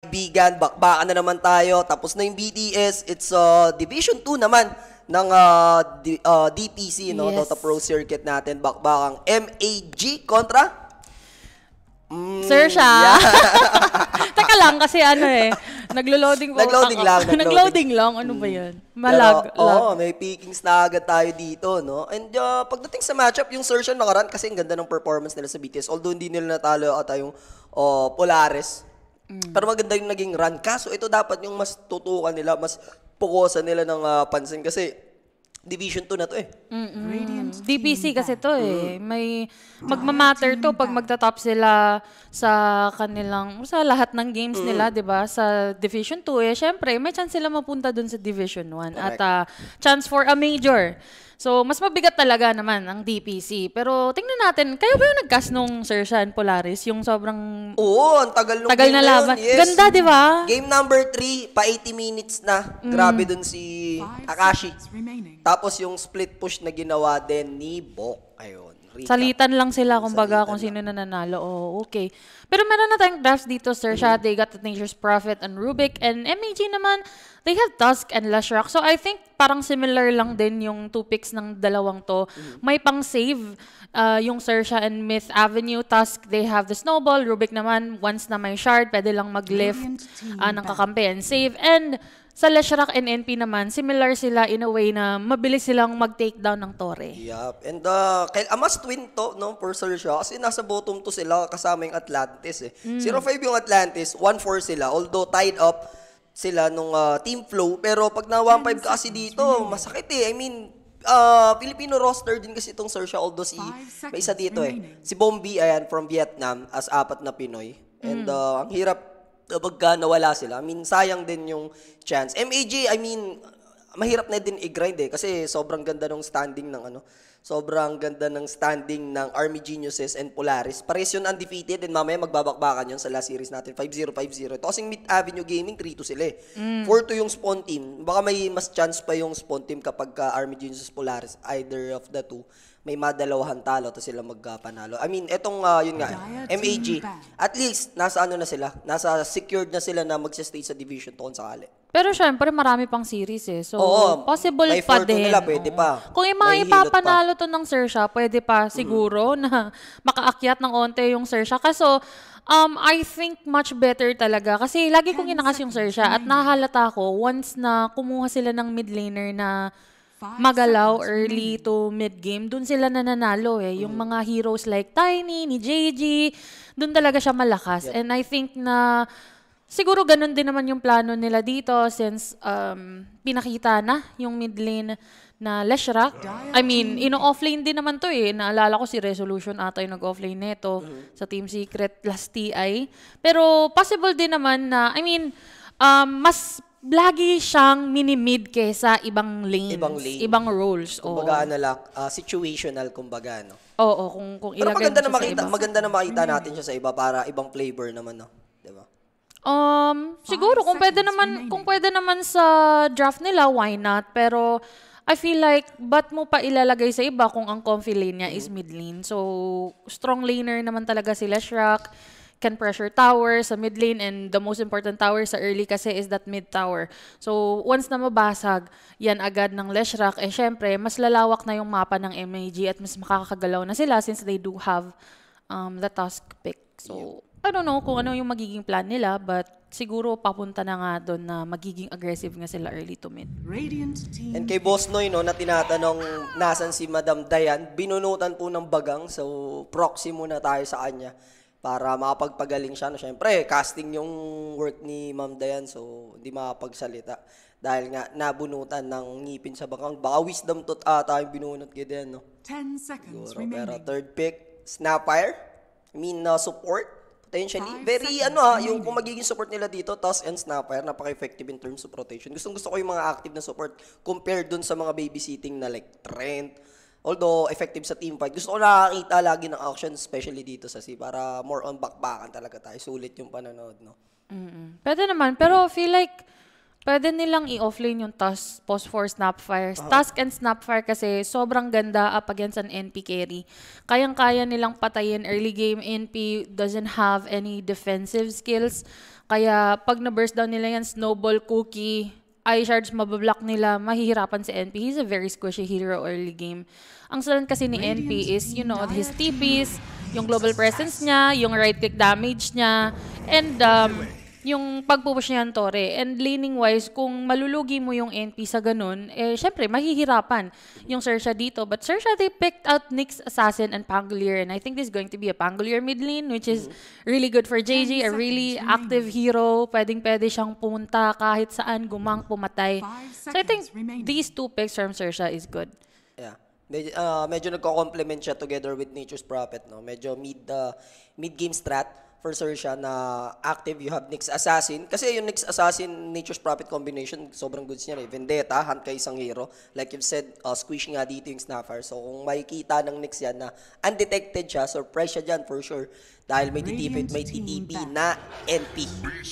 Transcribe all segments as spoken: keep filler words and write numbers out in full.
kaibigan, bakbakan na naman tayo. Tapos na yung B T S. It's uh, Division two naman ng uh, D, uh, D P C, no? Yes. Dota Pro Circuit natin. Bakbakang M A G kontra? Mm, Xerxia. Yeah. Teka lang kasi ano eh. Naglo-loading po. Nagloading lang. Nagloading lang. Ano ba yan? Malag. Oo, oh, may pickings na agad tayo dito, no? And uh, pagdating sa matchup, yung Xerxia nakaraan kasi ang ganda ng performance nila sa B T S. Although hindi nila natalo ata yung uh, Polaris. Mm. Pero maganda yung naging run. Kaso ito dapat yung mas tutukan nila, mas pukusan nila ng uh, pansin kasi Division two na to eh. Mm-mm. D P C kasi to eh. May magmamatter to pag magta-top sila sa kanilang, sa lahat ng games mm. nila, di ba? Sa Division two eh, syempre, may chance sila mapunta dun sa Division one. Correct. At uh, chance for a major. So, mas mabigat talaga naman ang D P C. Pero tingnan natin, kayo ba yung nag-cast nung Xerxia and Polaris? Yung sobrang... Oo, ang tagal nung tagal game na laban. Yes. Ganda, di ba? Game number three, pa eighty minutes na. Mm. Grabe dun si Akashi. Tapos yung split push na ginawa din ni Bok. Ayun. Recap. Salitan lang sila kumbaga kung sino na nanalo. Oh, okay. Pero meron na tayong drafts dito, Xerxia. Mm-hmm. They got the Nature's Prophet and Rubik. And M A G naman, they have Tusk and Leshrac. So I think parang similar lang din yung two picks ng dalawang to. Mm-hmm. May pang-save uh, yung Xerxia and Myth Avenue. Tusk, they have the Snowball. Rubik naman, once na may shard, pwede lang mag-lift uh, ng kakampi and save. And sa Leshrac and N P naman, similar sila in a way na mabilis silang mag-take down ng Torre. Yup. And uh, a must win to, no, for Xerxia. Kasi nasa bottom two sila kasama yung Atlantis eh. Mm. zero five yung Atlantis, one four sila. Although tied up sila nung uh, team flow. Pero pag na one five ka kasi dito, masakit eh. I mean, uh, Filipino roster din kasi itong Xerxia. Although si, may isa dito eh. Si Bombi, ayan, from Vietnam as apat na Pinoy. And mm. uh, ang hirap pagka nawala sila. I mean, sayang din yung chance. M A G, I mean, mahirap na din i-grind eh. Kasi sobrang ganda ng standing ng ano. Sobrang ganda ng standing ng Army Geniuses and Polaris. Pares yun undefeated and mamaya magbabakbakan yun sa last series natin. five zero five zero. Ito kasing Mid Avenue Gaming, three two sila eh. Mm. four two yung spawn team. Baka may mas chance pa yung spawn team kapag ka Army Geniuses Polaris. Either of the two. May madalawahan talo to sila magpanalo. I mean, etong uh, yun nga, M A G, at least nasa ano na sila, nasa secured na sila na magsa-stay sa Division two kung sakali. Pero syempre marami pang series eh. So oo, possible pa din. Nila, pwede pa. Kung yung mga ipapanalo to ng Xerxia, pwede pa siguro mm-hmm. na makaakyat ng onte yung Xerxia. Kaso um, I think much better talaga. Kasi lagi kong inakas yung Xerxia at nahalata ko once na kumuha sila ng mid laner na magalaw early to mid-game, dun sila nananalo eh. Yung mga heroes like Tiny, ni J G, dun talaga siya malakas. Yep. And I think na siguro ganun din naman yung plano nila dito since um, pinakita na yung mid lane na Leshrac. I mean, ino-offlane din naman to eh. Naalala ko si Resolution ata yung nag-offlane neto mm-hmm. sa Team Secret plus T I. Pero possible din naman na, I mean, um, mas lagi siyang mini-mid kesa ibang lanes, ibang, lane. ibang roles. Kumbaga, ano lang, uh, situational, kumbaga, no? Oo, kung, kung pero ilagay maganda na mo makita, iba. maganda na makita natin siya sa iba para ibang flavor naman, no? Diba? Um, siguro, kung pwede naman, kung pwede naman sa draft nila, why not? Pero, I feel like, ba't mo pa ilalagay sa iba kung ang comfy lane niya mm-hmm. is mid lane? So, strong laner naman talaga si Leshrac. Can pressure tower sa mid lane and the most important tower sa early kasi is that mid tower. So, once na mabasag, yan agad ng Leshrac, eh syempre, mas lalawak na yung mapa ng M A G at mas makakagalaw na sila since they do have um, the Tusk pick. So, I don't know kung ano yung magiging plan nila, but siguro papunta na nga doon na magiging aggressive nga sila early to mid. And kay Boss Noy, no, na tinatanong nasan si Madam Dayan, binunutan po ng bagang, so proxy muna tayo sa kanya para makapagpagaling siya. No, syempre, casting yung work ni Ma'am Dayan, so hindi makapagsalita. Dahil nga, nabunutan ng ngipin sa bakang. Baka wisdom tooth ata yung binunot kay Dayan, no? ten seconds siguro. Pero third pick, Snapfire. I mean, uh, support. Potentially. Very, ano ha, yung kung magiging support nila dito, Tusk and Snapfire, napaka-effective in terms of rotation. Gustong gusto ko yung mga active na support compared dun sa mga babysitting na like Trent. Although effective sa team fight, gusto ko nakakita lagi ng action, especially dito sa C, para more on bakbakan talaga tayo. Sulit yung panonood, no? Mm-hmm. Pwede naman, pero feel like pwede nilang i-offlane yung Tusk, post for Snapfire. Uh-huh. Tusk and Snapfire kasi sobrang ganda up against an N P carry. Kayang-kaya nilang patayin early game. N P doesn't have any defensive skills. Kaya pag na-burst down nila yan, snowball, cookie, eye shards, mabablock nila, mahihirapan si N P. He's a very squishy hero early game. Ang salan kasi ni N P is, you know, his T Ps, yung global presence niya, yung right-click damage niya, and um, yung pagpupush niya ng Tore. And laning-wise, kung malulugi mo yung N P sa ganun, eh, syempre, mahihirapan yung Xerxia dito. But Xerxia, they picked out Nyx, Assassin, and Pangolier. And I think this is going to be a Pangolier mid lane, which is really good for J J, a really active hero. Pwedeng-pwede siyang pumunta kahit saan, gumang, pumatay. So I think these two picks from Xerxia is good. Yeah. Medyo, uh, medyo nagko-complement siya together with Nature's Prophet, no? Medyo mid, uh, mid-game strat for Xerxia na active. You have Nyx Assassin. Kasi yung Nyx Assassin, Nature's Prophet combination, sobrang goods niya. Eh. Vendetta, hunt ka isang hero. Like you've said, uh, squish nga dito yung Snapper. So kung makikita ng Nyx yan na undetected siya, surprise siya dyan for sure. Dahil may T T P, may T T P na N P.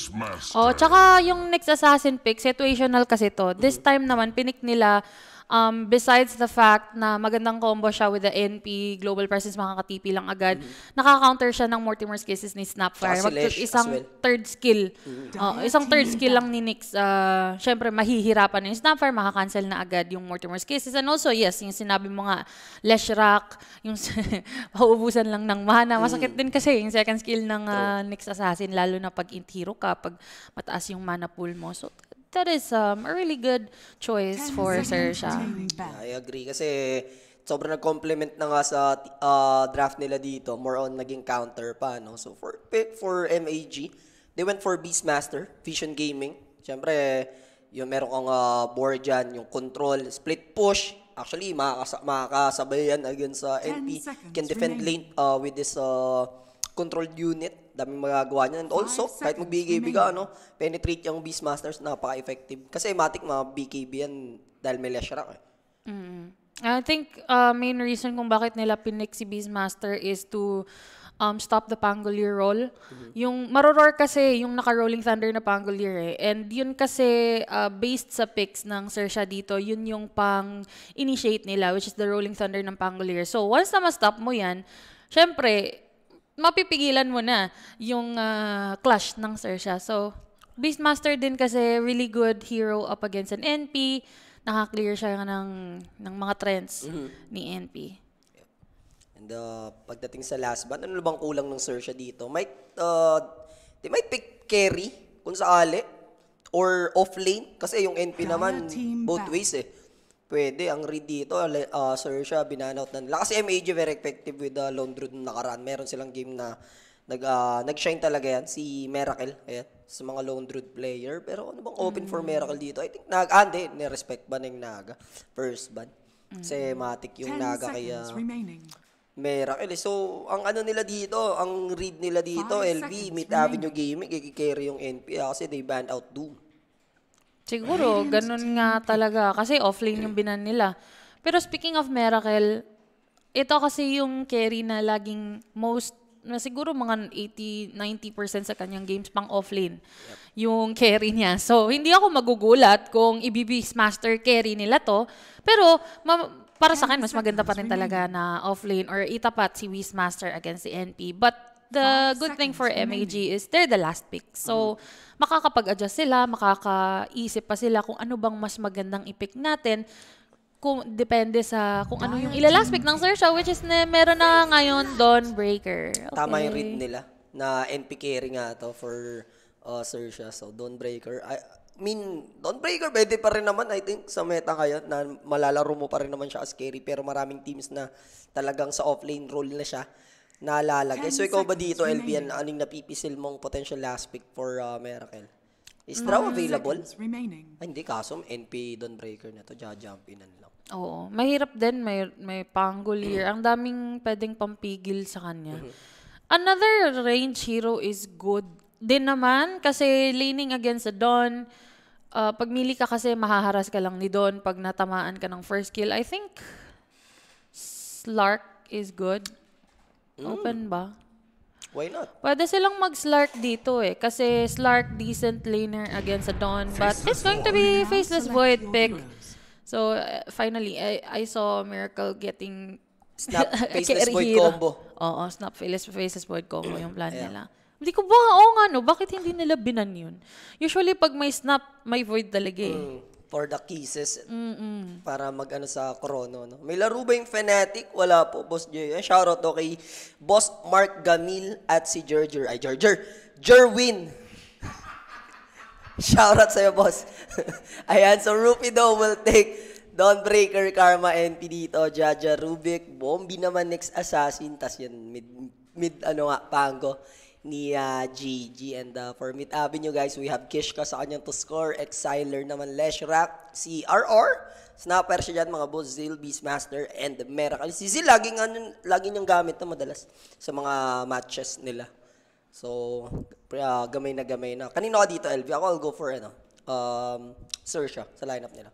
Oh, tsaka yung Nyx Assassin pick, situational kasi to. This time naman, pinik nila Um, besides the fact na magandang combo siya with the N P, global presence, makaka-T P lang agad, mm-hmm. naka-counter siya ng Mortimer's Kisses ni Snapfire. Mag- isang well. third skill. Mm-hmm. Uh, isang third skill lang ni Nyx. Uh, Siyempre, mahihirapan yung Snapfire, makaka-cancel na agad yung Mortimer's Kisses. And also, yes, yung sinabi mo nga, Leshrac, yung pauubusan lang ng mana. Masakit mm-hmm. din kasi yung second skill ng uh, Nyx Assassin, lalo na pag int hero ka, pag mataas yung mana pool mo. So, that is um, a really good choice for Xerxia. I agree kasi sobrang nag-complement na nga sa uh, draft nila dito. More on naging counter pa, no? So for for M A G, they went for Beastmaster, Vision Gaming. Siyempre, yung meron kang uh, board dyan, yung control, split push. Actually, makakasa makakasabay yan against sa uh, N P. Can defend lane uh, with this uh, controlled unit. Daming magagawa niya. And also, kahit mag-B K B ka, ano, penetrate yung Beastmasters, napaka-effective. Kasi matik mga B K B yan dahil may Leshrac eh. Mm. I think uh, main reason kung bakit nila pinik si Beastmaster is to um, stop the Pangolier roll. Mm-hmm. Yung maroror kasi yung naka-Rolling Thunder na Pangolier eh. And yun kasi uh, based sa picks ng Xerxia dito, yun yung pang-initiate nila, which is the Rolling Thunder ng Pangolier. So once na ma-stop mo yan, syempre, mapipigilan mo na yung uh, clash ng Xerxia. So, Beastmaster din kasi really good hero up against an N P. Naka-clear siya ng, ng mga trends mm-hmm. ni N P. And uh, pagdating sa last ban, ano bang kulang ng Xerxia dito? Might, uh, they might pick carry kung sakali or off lane kasi yung N P naman both ways eh. Pwede, ang read dito, uh, Xerxia, binanout na nila. Kasi M A G very effective with the uh, Lone Druid na nakaraan. Meron silang game na nag, uh, nag-shine talaga yan, si Miracle, ayan, sa mga Lone Druid player. Pero ano bang open mm. for Miracle dito? I think, nag, ah, hindi, ni-respect ban ng Naga. First ban. Kasi matik yung Naga kaya Miracle. So, ang ano nila dito, ang read nila dito, L B, Mid Avenue Gaming, i-carry yung N P kasi they banned out Doom. Siguro, ganun nga talaga. Kasi offlane yung binan nila. Pero speaking of Miracle, ito kasi yung carry na laging most, na siguro mga eighty to ninety percent sa kanyang games pang offlane. Yep. Yung carry niya. So, hindi ako magugulat kung i-Beastmaster carry nila to. Pero, para sa akin, mas maganda pa rin talaga na offlane or itapat si Beastmaster against si N P. But, the good thing for M A G is they're the last pick. So, makakapag-adjust sila, makakaisip pa sila kung ano bang mas magandang i-pick natin. Kung depende sa kung ano yung ila-last pick ng Xerxia, which is na, meron na ngayon Dawnbreaker. Okay. Tama yung read nila na N P carry nga to for uh, Xerxia. So, Dawnbreaker. I mean, Dawnbreaker pwede pa rin naman, I think, sa meta ngayon na malalaro mo pa rin naman siya as carry. Pero maraming teams na talagang sa offlane role na siya nalalagay. So, ikaw ba dito, L B, yan, anong napipisil mong potential last pick for uh, Miracle? Is Draw available? Ay, hindi, kaso N P Dawnbreaker na to, jajumpinan lang. Oo. Mahirap din, may, may Pangolier. Ang daming pwedeng pampigil sa kanya. Mm-hmm. Another range hero is good din naman, kasi laning against the Dawn, uh, pag mili ka kasi, mahaharas ka lang ni Dawn pag natamaan ka ng first kill. I think Slark is good. Open ba? Why not? Pwede silang mag-Slark dito eh. Kasi Slark, decent laner against a Dawn. But it's going to be Faceless Void pick. So, uh, finally, I, I saw Miracle getting Snap Faceless Void combo. Oo, Snap Faceless, Faceless Void combo yung plan yeah. nila. Hindi ko ba, oo nga no, bakit hindi nila binan yun? Usually pag may snap, may void talaga eh. Mm, for the kisses. Mm-mm. Para mag-ano sa Chrono. No? May laro ba yung Fnatic? Wala po, Boss Jay. Shoutout to kay Boss Mark Gamil at si Gerger. Ay, Gerger. Jerwin. Shoutout sa'yo, Boss. Ayan, so Rupido will take Dawnbreaker, Karma, N P dito. Jaja, Rubik, Bombi naman next Assassin. Tas yan, mid, mid ano nga, Pango ni uh, G G. And uh, for Mid Avenue, guys, we have Kishka sa kanyang to score. Exiler naman, Leshrak, si R R. Snapper siya dyan, mga boss, Zil, Beastmaster, and Miracle. Si Zil, lagi, nga, lagi niyang gamit na madalas sa mga matches nila. So, uh, gamay na gamay na. Kanino ka dito, L V? Ako, I'll go for, ano, um, Xerxia sa lineup nila.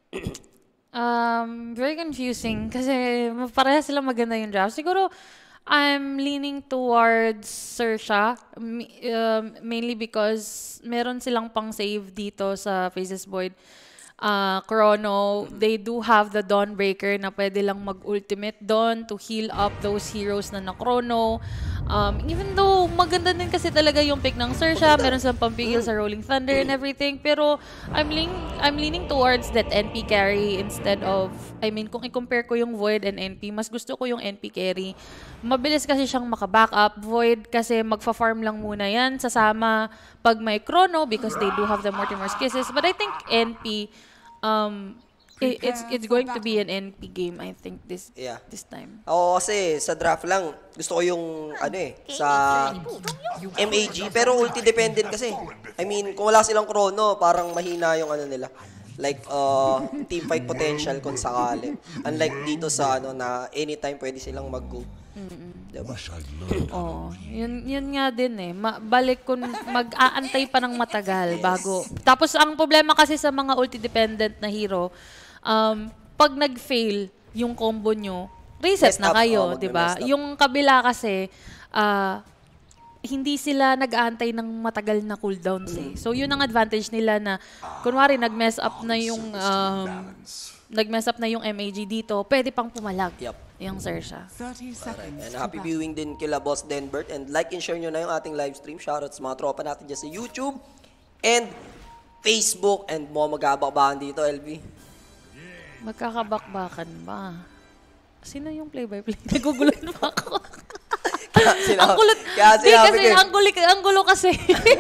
um, very confusing kasi pareha sila maganda yung draft. Siguro, I'm leaning towards Xerxia, um, mainly because meron silang pang save dito sa Faces Void. Uh, Chrono, they do have the Dawnbreaker na pwede lang mag-ultimate Dawn to heal up those heroes na na-Chrono. Um, even though maganda din kasi talaga yung pick ng Xerxia, meron silang pampigil sa Rolling Thunder and everything, pero I'm leaning, I'm leaning towards that N P carry instead of, I mean, kung i-compare ko yung Void and N P, mas gusto ko yung N P carry. Mabilis kasi siyang maka-backup. Void kasi magfa-farm lang muna yan, sasama pag may Chrono because they do have the Mortimer's Kisses. But I think N P, um, it, it's it's going to be an N P game, I think, this yeah. this time. Oo, kasi sa draft lang, gusto ko yung, ano eh, sa M A G, pero ulti-dependent kasi. I mean, kung wala silang Chrono, parang mahina yung ano nila. Like, uh, team fight potential kung sakali. Unlike dito sa, ano, na anytime pwede silang mag-go. Mm-mm. Diba? Oo. Yun, yun nga din eh. Ma balik kung mag-aantay pa ng matagal bago. Tapos ang problema kasi sa mga ulti-dependent na hero, um, pag nag-fail yung combo nyo, reset Messed na up. kayo, Oh, di ba? magme-messed up. Yung kabila kasi, uh, hindi sila nag-aantay ng matagal na cooldowns eh. So yun ang advantage nila na kunwari nag-mess up na yung um, nag-mess up na yung M A G dito, pwede pang pumalag. Yup. Yung Xerxia. Alright. And happy viewing din kila Boss Denbert. And like and share nyo na yung ating live stream. Shoutout sa mga tropa natin dyan sa YouTube and Facebook. And mo magkabakbakan dito, L V. Magkakabakbakan ba? Sino yung play-by-play? Nagugulat pa ako. Kaya sinabi, ang kulot. kaya Di sinabi kasi, ko eh. ang, gulik, ang gulo kasi.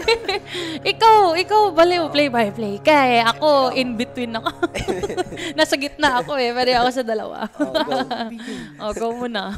ikaw, ikaw, baliw, play-by-play. Kaya ako, in between ako. Nasa gitna ako eh. Pwede ako sa dalawa. Oh, go. oh, go muna.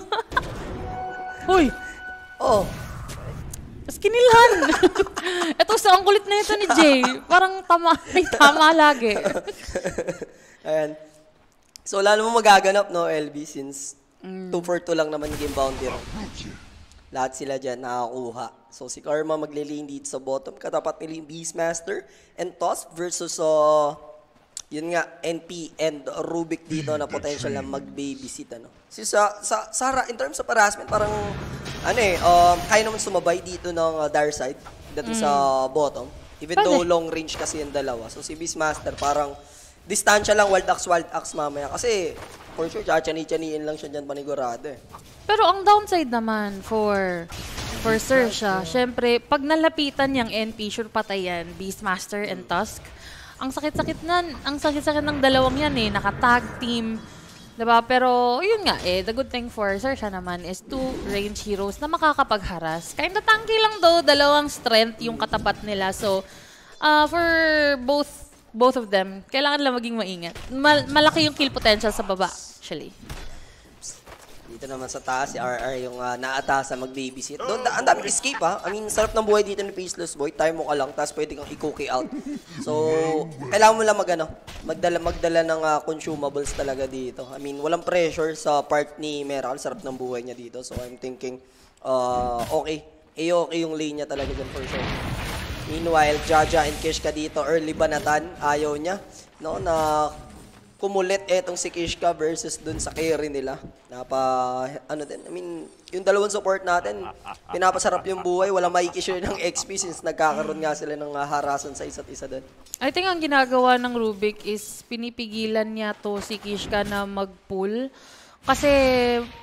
Huy! Oh. Tapos kinilhan. Ito, sa ang kulit na ito ni Jay. Parang tama, may tama lagi. Ayan. So, lalo mo magaganap, no, L B, since two for two lang naman game boundary. Lahat sila dyan nakakuha. So, si Karma maglilane dito sa bottom. Katapat nila yung Beastmaster and Toss versus, uh, yun nga, N P and Rubik dito na potential na mag-babysit, ano. Si sa, sa, Sarah, in terms of harassment, parang, ano eh, um, kaya naman sumabay dito ng uh, Dire Side, dito mm. sa bottom. Even Pwede. though long range kasi yung dalawa. So, si Beastmaster, parang, distansya lang, wild axe, wild axe mamaya. Kasi, for sure, chachani-chaniin lang siya dyan panigurado eh. Pero ang downside naman for for Xerxia, syempre, pag nalapitan niyang N P, sure patayan, Beastmaster and Tusk. Ang sakit-sakit na, ang sakit-sakit ng dalawang yan eh, naka-tag team. Diba? Pero, yun nga eh, the good thing for Xerxia naman is two range heroes na makakapag-haras. Kinda tanky lang though, dalawang strength yung katapat nila. So, uh, for both both of them, kailangan lang maging maingat. Mal malaki yung kill potential sa baba, actually. Dito naman sa taas, si R R yung uh, naatasa mag-babysit. Doon, ang daming escape ha. I mean, sarap ng buhay dito ni Faceless Boy. Time mo ka lang, tapos pwede kang i-cookie out. So, kailangan mo lang mag, ano, magdala, magdala ng uh, consumables talaga dito. I mean, walang pressure sa part ni Miracle. Sarap ng buhay niya dito. So, I'm thinking, uh, okay. Eh, okay yung lane niya talaga dyan for sure. Meanwhile, Jaja and Kishka dito, early banatan, ayaw niya. No, na kumulit etong si Kishka versus dun sa carry nila. Napa, ano din, I mean, yung dalawang support natin, pinapasarap yung buhay, wala makikishare ng X P since nagkakaroon nga sila ng uh, harasan sa isa't isa dun. I think ang ginagawa ng Rubik is pinipigilan niya to si Kishka na mag-pull. Kasi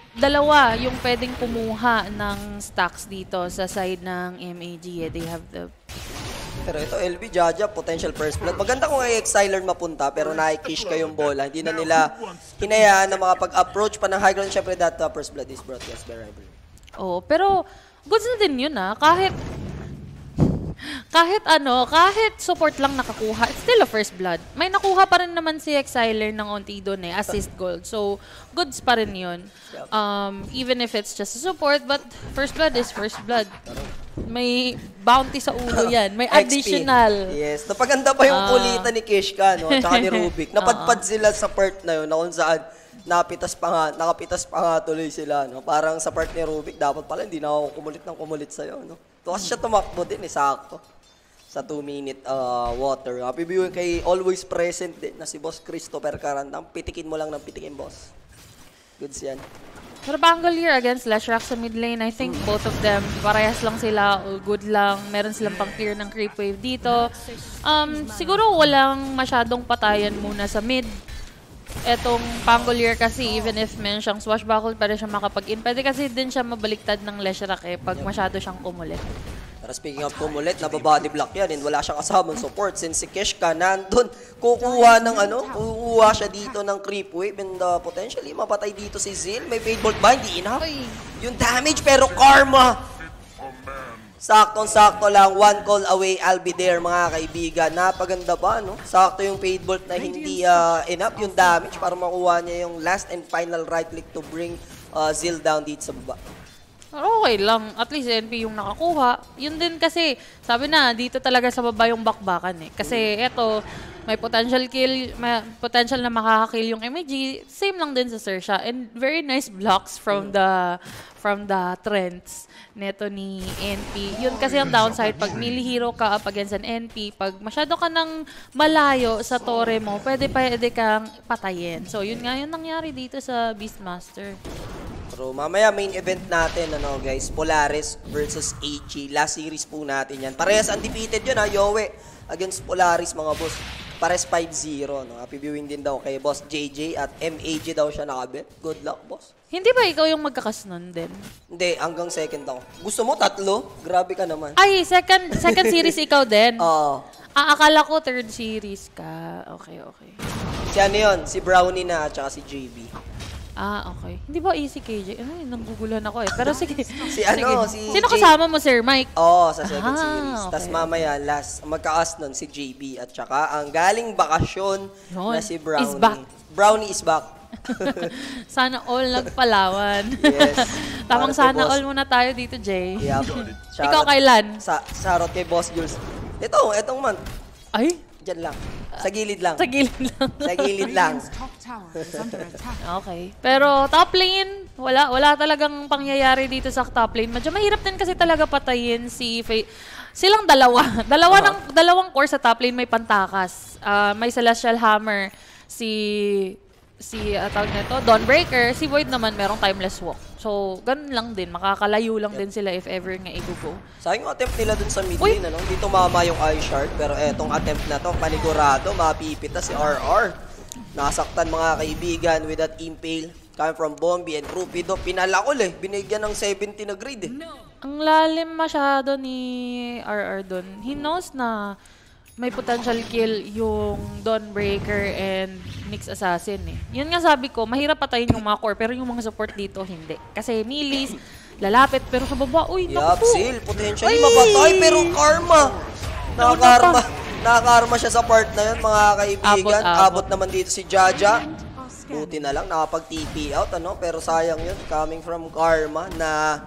dalawa yung pwedeng kumuha ng stacks dito sa side ng M A G. Eh. They have the... Pero ito, L B, Jaja, potential first blood. Maganda kung ay Exiler mapunta, pero nai-kish kayong bola. Hindi na nila hinayaan na makapag-approach pa ng high ground. Siyempre, that uh, first blood is broadcast by Rivalry. Oo, pero goods na din yun ah. Kahit, kahit ano, kahit support lang nakakuha, it's still a first blood. May nakuha pa rin naman si Exiler ng onti doon eh, assist gold. So, goods pa rin yun. Um, even if it's just a support, but first blood is first blood. May bounty sa ulo yan. May additional. Yes. Napaganda pa yung uh, kulitan ni Kishka, no? Tsaka ni Rubik. Napadpad uh -huh. sila sa part na yun, na kung saan napitas pa nga, nakapitas pa nga tuloy sila, no? Parang sa part ni Rubik, dapat pala hindi na ako kumulit ng kumulit sa'yo, no? Tuwas siya tumakbo din, eh, sakto. Sa two minute uh, water. Happy viewing kay always present din na si Boss Christopher Carandang. Pitikin mo lang ng pitikin, boss. Goods yan. Pero Bangalore against Leshrac sa mid lane, I think both of them, parehas lang sila, good lang. Meron silang pang-clear ng creep wave dito. Um, siguro walang masyadong patayan muna sa mid. Etong Pangolier kasi, even if meron siyang swashbuckle, pwede siya makapag-in. Pwede kasi din siya mabaliktad ng Leshrac eh, pag masyado siyang kumulit. Pero speaking of kumulit, nababody block yan and wala siyang kasamang support since si Kishka nandun, kukuha ng ano, kukuha siya dito ng creep wave and uh, potentially mapatay dito si Zil. May fade bolt ba? Hindi enough. Yung damage pero karma. Saktong-sakto lang, one call away, I'll be there mga kaibigan. Napaganda ba, no? Sakto yung fade bolt na hindi uh, enough yung damage para makuha niya yung last and final right click to bring uh, Zil down dito sa baba. Okay lang. At least N P yung nakakuha. Yun din kasi, sabi na, dito talaga sa baba yung bakbakan eh. Kasi eto, may potential kill, may potential na makakakill yung M A G. Same lang din sa Xerxia. And very nice blocks from the from the trends neto ni N P. Yun kasi ang downside, pag melee hero ka up against an N P, pag masyado ka nang malayo sa torre mo, pwede pwede kang patayin. So yun nga yung nangyari dito sa Beastmaster. So, mamaya main event natin, ano guys, Polaris versus A G. Last series po natin yan. Parehas undefeated yun ha, Yowe against Polaris mga boss. Parehas five zero, no? Happy viewing din daw kay Boss J J at M A G daw siya nakabit. Good luck, boss. Hindi ba ikaw yung magkakas nun din? Hindi, hanggang second ako. Gusto mo tatlo? Grabe ka naman. Ay, second second series ikaw din? Oo. Ah, akala ko third series ka. Okay, okay. Si ano yun? Si Brownie na at saka si J B. Ah, okay. Hindi ba easy K J? Ano yun, nangguguluhan ako eh. Pero sige. Si ano, si Sino J kasama mo, Sir Mike? Oo, oh, sa second ah, series. Okay. Tapos mamaya, last, magka-cast nun si J B at saka ang galing bakasyon Yun. na si Brownie. Is back. Brownie is back. Sana all nagpalawan. Yes. Tamang sana all muna tayo dito, Jay. Yep. Ikaw kailan? Sa Sarot kay Boss Jules. Ito, etong month. Ay? Diyan lang. Sa gilid lang. Sa gilid lang. Sa gilid lang. Okay. Pero top lane, wala wala talagang pangyayari dito sa top lane. Medyo mahirap din kasi talaga patayin si Faye. Silang dalawa. Dalawa uh -huh. ng dalawang core sa top lane may pantakas. Uh, may Celestial Hammer si si uh, tawag nito, Dawnbreaker. Si Void naman merong Timeless Walk. So, ganun lang din. Makakalayo lang yep. din sila if ever nga i-go. Sayang yung attempt nila dun sa mid lane, ano? Hindi tumama yung eye shard. Pero etong attempt na to, panigurado, mapipita si R R. Nasaktan mga kaibigan with that impale. Coming from Bombi and Rupido. Pinalakol eh. Binigyan ng seventy na grade eh. Ang lalim masyado ni R R dun. He knows na may potential kill yung Dawnbreaker and Nyx Assassin eh. Yun nga sabi ko, mahirap patayin yung mga core, pero yung mga support dito, hindi. Kasi Millies, lalapit, pero sa baba, uy, naku po. Yup, potentially ay! Mapatay, pero karma. Nakakarma. Nakakarma siya sa part na yun, mga kaibigan. Abot, abot. abot naman dito si Jaja. Buti na lang, nakapag-T P out, ano? Pero sayang yun, coming from karma na...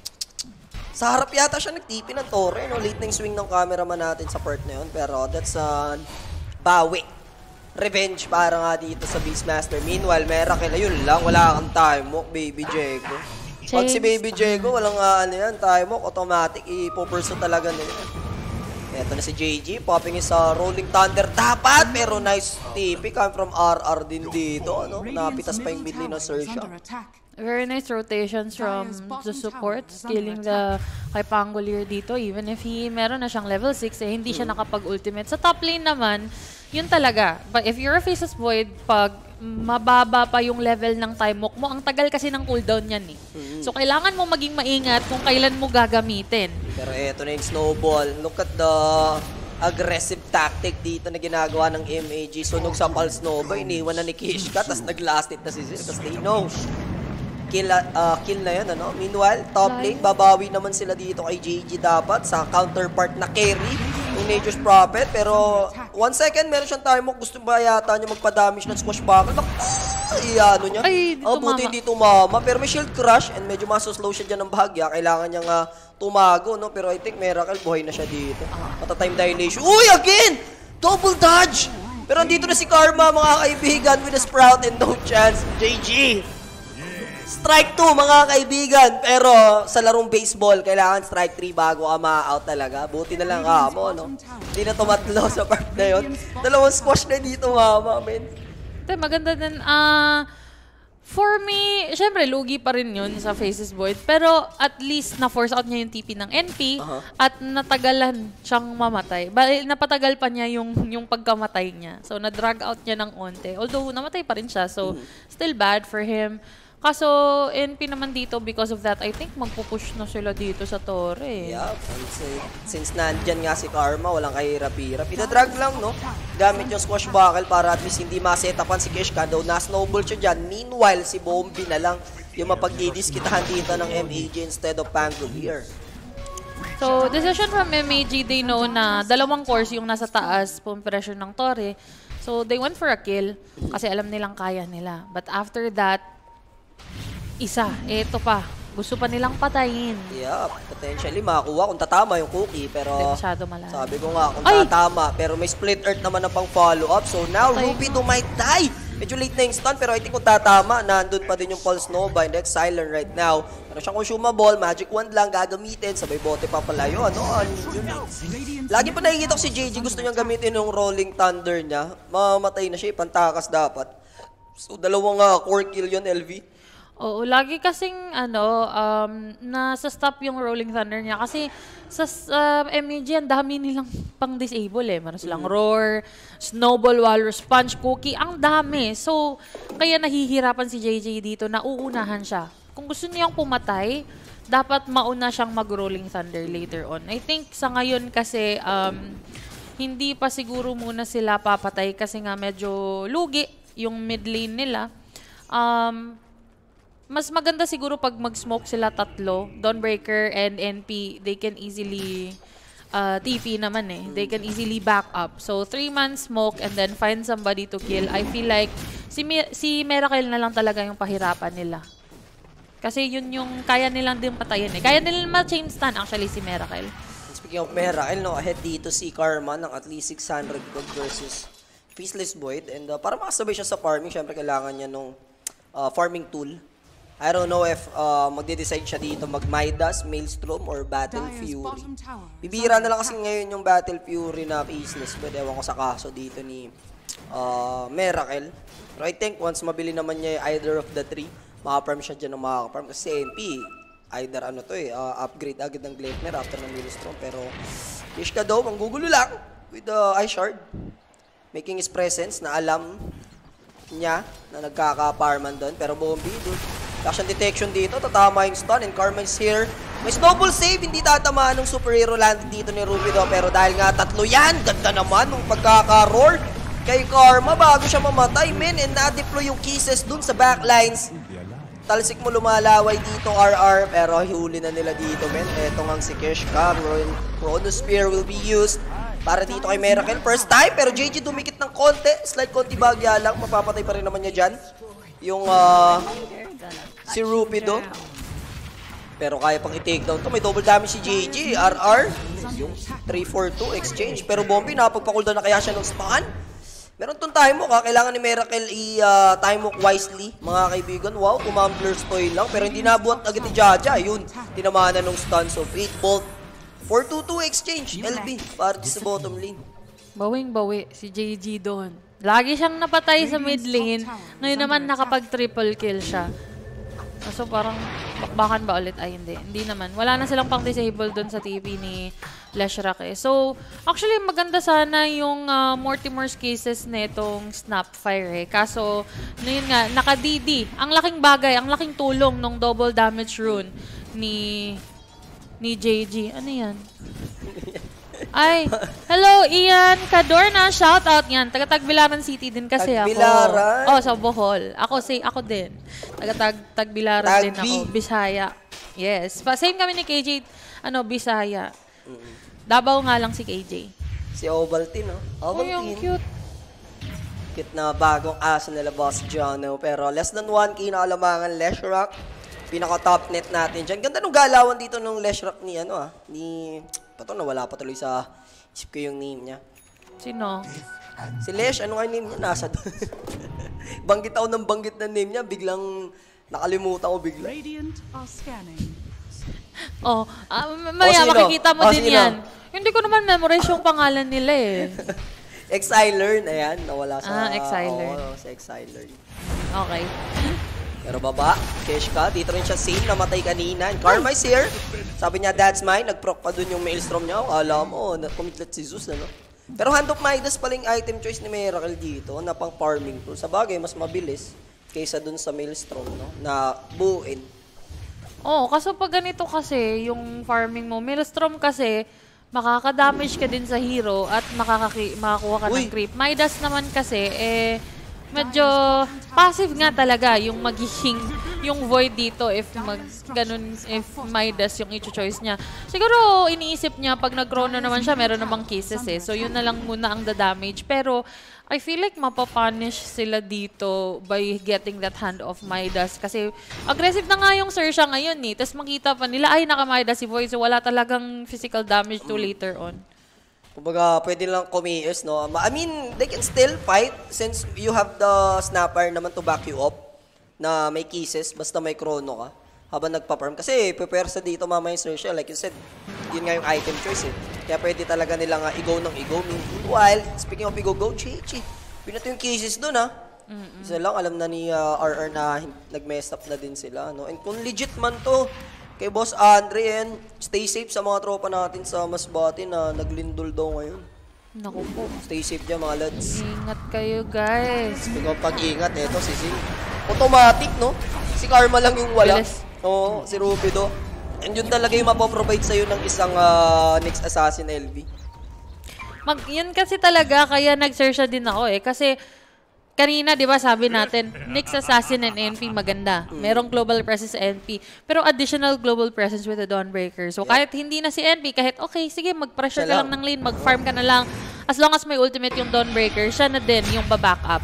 Sa harap yata siya nag-T P ng torre, no? Late na yung swing ng cameraman natin sa part na yun. Pero that's uh, bawi. Revenge para nga dito sa Beastmaster. Meanwhile, Miracle, ayun lang. Wala kang time walk, Baby Jego. Pag si Baby Jego, walang uh, ano yan, time walk, automatic, ipoperso talaga nila. Eto na si J G, popping is sa uh, Rolling Thunder. Dapat, pero nice T P coming from R R din dito. Ano? Napitas pa yung mid lane ng Xerxia. Very nice rotations from the support, killing the kay Pangolier dito. Even if he meron na siyang level six, eh, hindi siya nakapag-ultimate. Sa top lane naman, yun talaga. But if you're a Faceless Void, pag mababa pa yung level ng time walk mo. Ang tagal kasi ng cooldown yan eh. Mm-hmm. So, kailangan mo maging maingat kung kailan mo gagamitin. Pero eto na yung snowball. Look at the aggressive tactic dito na ginagawa ng M A G. Sunog sa pulse snowball, iniwan na ni Kishka, tapos nag-last hit na si Zir, kasi they know. Kill, uh, kill na yun, ano? Meanwhile, top lane, babawi naman sila dito kay J G dapat sa counterpart na carry ng Nature's Prophet. Pero, one second, meron siyang time walk. Gusto ba yata niya magpa-damage ng squash buckle? Ay, ano niya? Ay, oh, buti hindi tumama. Pero may shield crush and medyo masuslow siya dyan ng bahagya. Kailangan niyang uh, tumago, no? Pero I think Miracle, buhay na siya dito. Mata-time dilation. Uy, again! Double dodge! Pero andito na si Karma, mga kaibigan, with a Sprout and no chance. J G! Strike two, mga kaibigan. Pero sa larong baseball, kailangan strike three bago ka ma-out talaga. Buti na lang ka mo, no? Hindi na tumatlo sa part na yun. Dalawang squash na dito, mama, men. Maganda din. Uh, for me, syempre, lugi pa rin yun sa Faces Void. Pero at least na-force out niya yung T P ng N P uh-huh. at natagalan siyang mamatay. Bali, napatagal pa niya yung, yung pagkamatay niya. So, na-drag out niya ng onte. Although, namatay pa rin siya. So, mm-hmm. still bad for him. Kaso, N P naman dito, because of that, I think magpupush na sila dito sa Torre. Yeah, since, since nandyan nga si Karma, walang kahirap-hirap. Ida-drag lang, no? Gamit yung squash buckle para at least hindi masetapan si Kishka. Daw na-snowball siya dyan. Meanwhile, si Bombi na lang yung mapag-i-diskitahan dito ng M A G instead of Pangolier. So, decision from M A G, they know na dalawang course yung nasa taas, pong pressure ng Torre. So, they went for a kill kasi alam nilang kaya nila. But after that, isa, eto pa. Gusto pa nilang patayin. Yeah, potentially makakuha kung tatama yung cookie. Pero malalim. Sabi ko nga, kung Ay! tatama. Pero may split earth naman na pang follow-up. So now, Ay. Rubido might die. Medyo late na yung stun. Pero I think kung tatama, nandun pa din yung Pulse Nova. And that's silent right now. Pero siyang consumable. Magic Wand lang gagamitin. Sabay bote pa pala yun. Ano? Lagi pa nakikita ko si J G. Gusto niyang gamitin yung Rolling Thunder niya. Mamatay na siya. Pantakas dapat. So dalawang uh, core kill yun, L V. Oo, lagi kasing ano, um, nasa stop yung Rolling Thunder niya. Kasi sa uh, M A G, ang dami nilang pang-disable eh. Meron silang mm-hmm. Roar, Snowball, Walrus, Punch, Cookie. Ang dami. So, kaya nahihirapan si J J dito na uunahan siya. Kung gusto niyang pumatay, dapat mauna siyang mag-Rolling Thunder later on. I think sa ngayon kasi, um, hindi pa siguro muna sila papatay kasi nga medyo lugi yung mid lane nila. Um, Mas maganda siguro pag mag-smoke sila tatlo, Dawnbreaker and N P, they can easily, uh, T P naman eh, they can easily back up. So, three-man smoke and then find somebody to kill. I feel like si, si Miracle na lang talaga yung pahirapan nila. Kasi yun yung kaya nilang din patayin eh. Kaya nilang ma-chain stun actually si Miracle. Speaking of Miracle, no, ahead dito si Karma ng at least six hundred gold versus Faceless Void. And uh, para makasabay siya sa farming, syempre kailangan niya nung uh, farming tool. I don't know if uh, magde-decide siya dito mag-Midas, Maelstrom, or Battle Fury. Bibira na lang kasi ngayon yung Battle Fury na Faceless Void. Ewan ko sa kaso dito ni uh, Miracle. Pero I think once mabili naman niya either of the three, makaparm siya dyan ng makaparm. Kasi N P, either ano to eh, uh, upgrade agad ng Gleipnir after ng Maelstrom. Pero Kishka daw, ang gugulo lang with the uh, Ice Shard. Making his presence na alam niya na nagkaka-parman doon. Pero Bombi doon. Action detection dito, tatama yung stun and Karma is here. May snowball save, hindi tatamaan ng superhero landing dito ni Rubido. Pero dahil nga tatlo yan, ganda naman ng pagkaka-roar kay Karma bago siya mamatay, men. And na-deploy yung kisses dun sa backlines. Talsik mo lumalaway dito, R R. Pero huli na nila dito, men. Eto nga si Kishka. Chronospear will be used para dito kay Miracle. First time, pero J J dumikit ng konti. Slight konti bagya lang. Mapapatay pa rin naman niya dyan. Yung uh, si Rubido. Pero kaya pang i-take down to. May double damage si J J. R R. Yung three four two exchange. Pero Bombi, napagpakulda na kaya siya ng stun. Meron tong time walk ha. Kailangan ni Miracle i-time uh, walk wisely. Mga kaibigan, wow, tumambler spoil lang. Pero hindi nabuhat agad ni Jaja. Yun, tinamaan na nung stun. So, eight bolt. four two two exchange. L B, para sa bottom lane. Bawing-bawi si J J doon. Lagi siyang napatay sa mid lane. Ngayon naman nakapag-triple kill siya. So parang bakbakan ba ulit? Ay, hindi. Hindi naman. Wala na silang pang-disable doon sa T V ni Leshrac eh. So, actually, maganda sana yung uh, Mortimer's cases netong Snapfire eh. Kaso, na yun nga, naka-D D. Ang laking bagay, ang laking tulong ng double damage rune ni ni J G. Ano yan? Ay, hello Ian Cadorna, shout out yan. Taga Tagbilaran City din kasi Tagbilaran? ako. Oh, sa Bohol. Ako say ako din. Taga Tag Tagbilaran din ako, Bisaya. Yes. Pa same kami ni K J, ano, Bisaya. Mm-hmm. Davao nga lang si K J. Si Ovaltine, no? Ovaltine. Oh, yung cute. Cute na bagong aso nila Boss Jono. Pero less than one K na alamangan Leshrac. Pinaka-top net natin dyan. Ganda nung galawan dito ng Leshrac ni, ano ah, ni... Pato, nawala pa tuloy sa isip ko yung name niya. Sino? Si Lesh, ano nga yung name niya? Nasa doon. Banggit ako ng banggit na name niya, biglang nakalimutan ko bigla. Radiant are scanning. Oh, uh, maya, oh, makikita mo oh, din sino? yan. Hindi ko naman memorize yung pangalan nila eh. Exilern, ayan, nawala sa... Ah, Exilern. Oo, sa Exilern. Okay. Pero baba, Keshka, dito rin siya scene, namatay kanina. And Karma is here. Sabi niya, that's mine. Nag-proc pa dun yung Maelstrom niya. Alam mo, na-commitlet si Zeus, ano? Pero Hand of Midas pala yung item choice ni Miracle dito na pang farming tool. Sa bagay, mas mabilis kaysa dun sa Maelstrom, no? Na buuin. Oo, oh, kaso pag ganito kasi, yung farming mo, Maelstrom kasi, makaka-damage ka din sa hero at makakaki makakuha ka Uy. ng creep. Midas naman kasi, eh, medyo passive nga talaga yung magiging yung void dito if mag ganun if Midas yung i-choice niya. Siguro iniisip niya pag nag-chrono naman siya, meron namang cases eh. So yun na lang muna ang the-damage. Pero I feel like mapapunish sila dito by getting that hand of Midas. Kasi aggressive na nga yung Xerxia ngayon eh. Tapos makita pa nila, ay naka-Midas si Void. So wala talagang physical damage to later on. Kumbaga, pwede lang kumiis, no? I mean, they can still fight since you have the snapper naman to back you up na may kisses, basta may chrono ka habang nagpa-farm. Kasi, pupersa dito mamaya yung Xerxia. Like you said, yun nga yung item choice, eh. Kaya pwede talaga nila nga i-go ng i-go. Meanwhile, speaking of i-go-go, Chichi, pinato yung kisses dun, ha? Mm-mm. Isa lang, alam na ni uh, R R na nag-mess up na din sila, no? And kung legit man to, kay Boss Andre, and stay safe sa mga tropa natin sa Masbate na naglindol daw ngayon. Naku po. Stay safe dyan, mga lads. Ingat kayo, guys. Speaking of pag-ingat, eto si Zing. Automatic, no? Si Karma lang yung wala. Bilis. Oo, si Rubido. And yun talaga yung mapoprovide sa'yo ng isang uh, next assassin L B. Mag, yun kasi talaga, kaya nag-Xerxia din ako eh. Kasi kanina, di ba, sabi natin, next assassin and N P maganda. Merong global presence sa N P. Pero additional global presence with the Dawnbreaker. So, kahit hindi na si N P, kahit okay, sige, mag-pressure ka lang ng lane, mag-farm ka na lang. As long as may ultimate yung Dawnbreaker, siya na din yung baback up.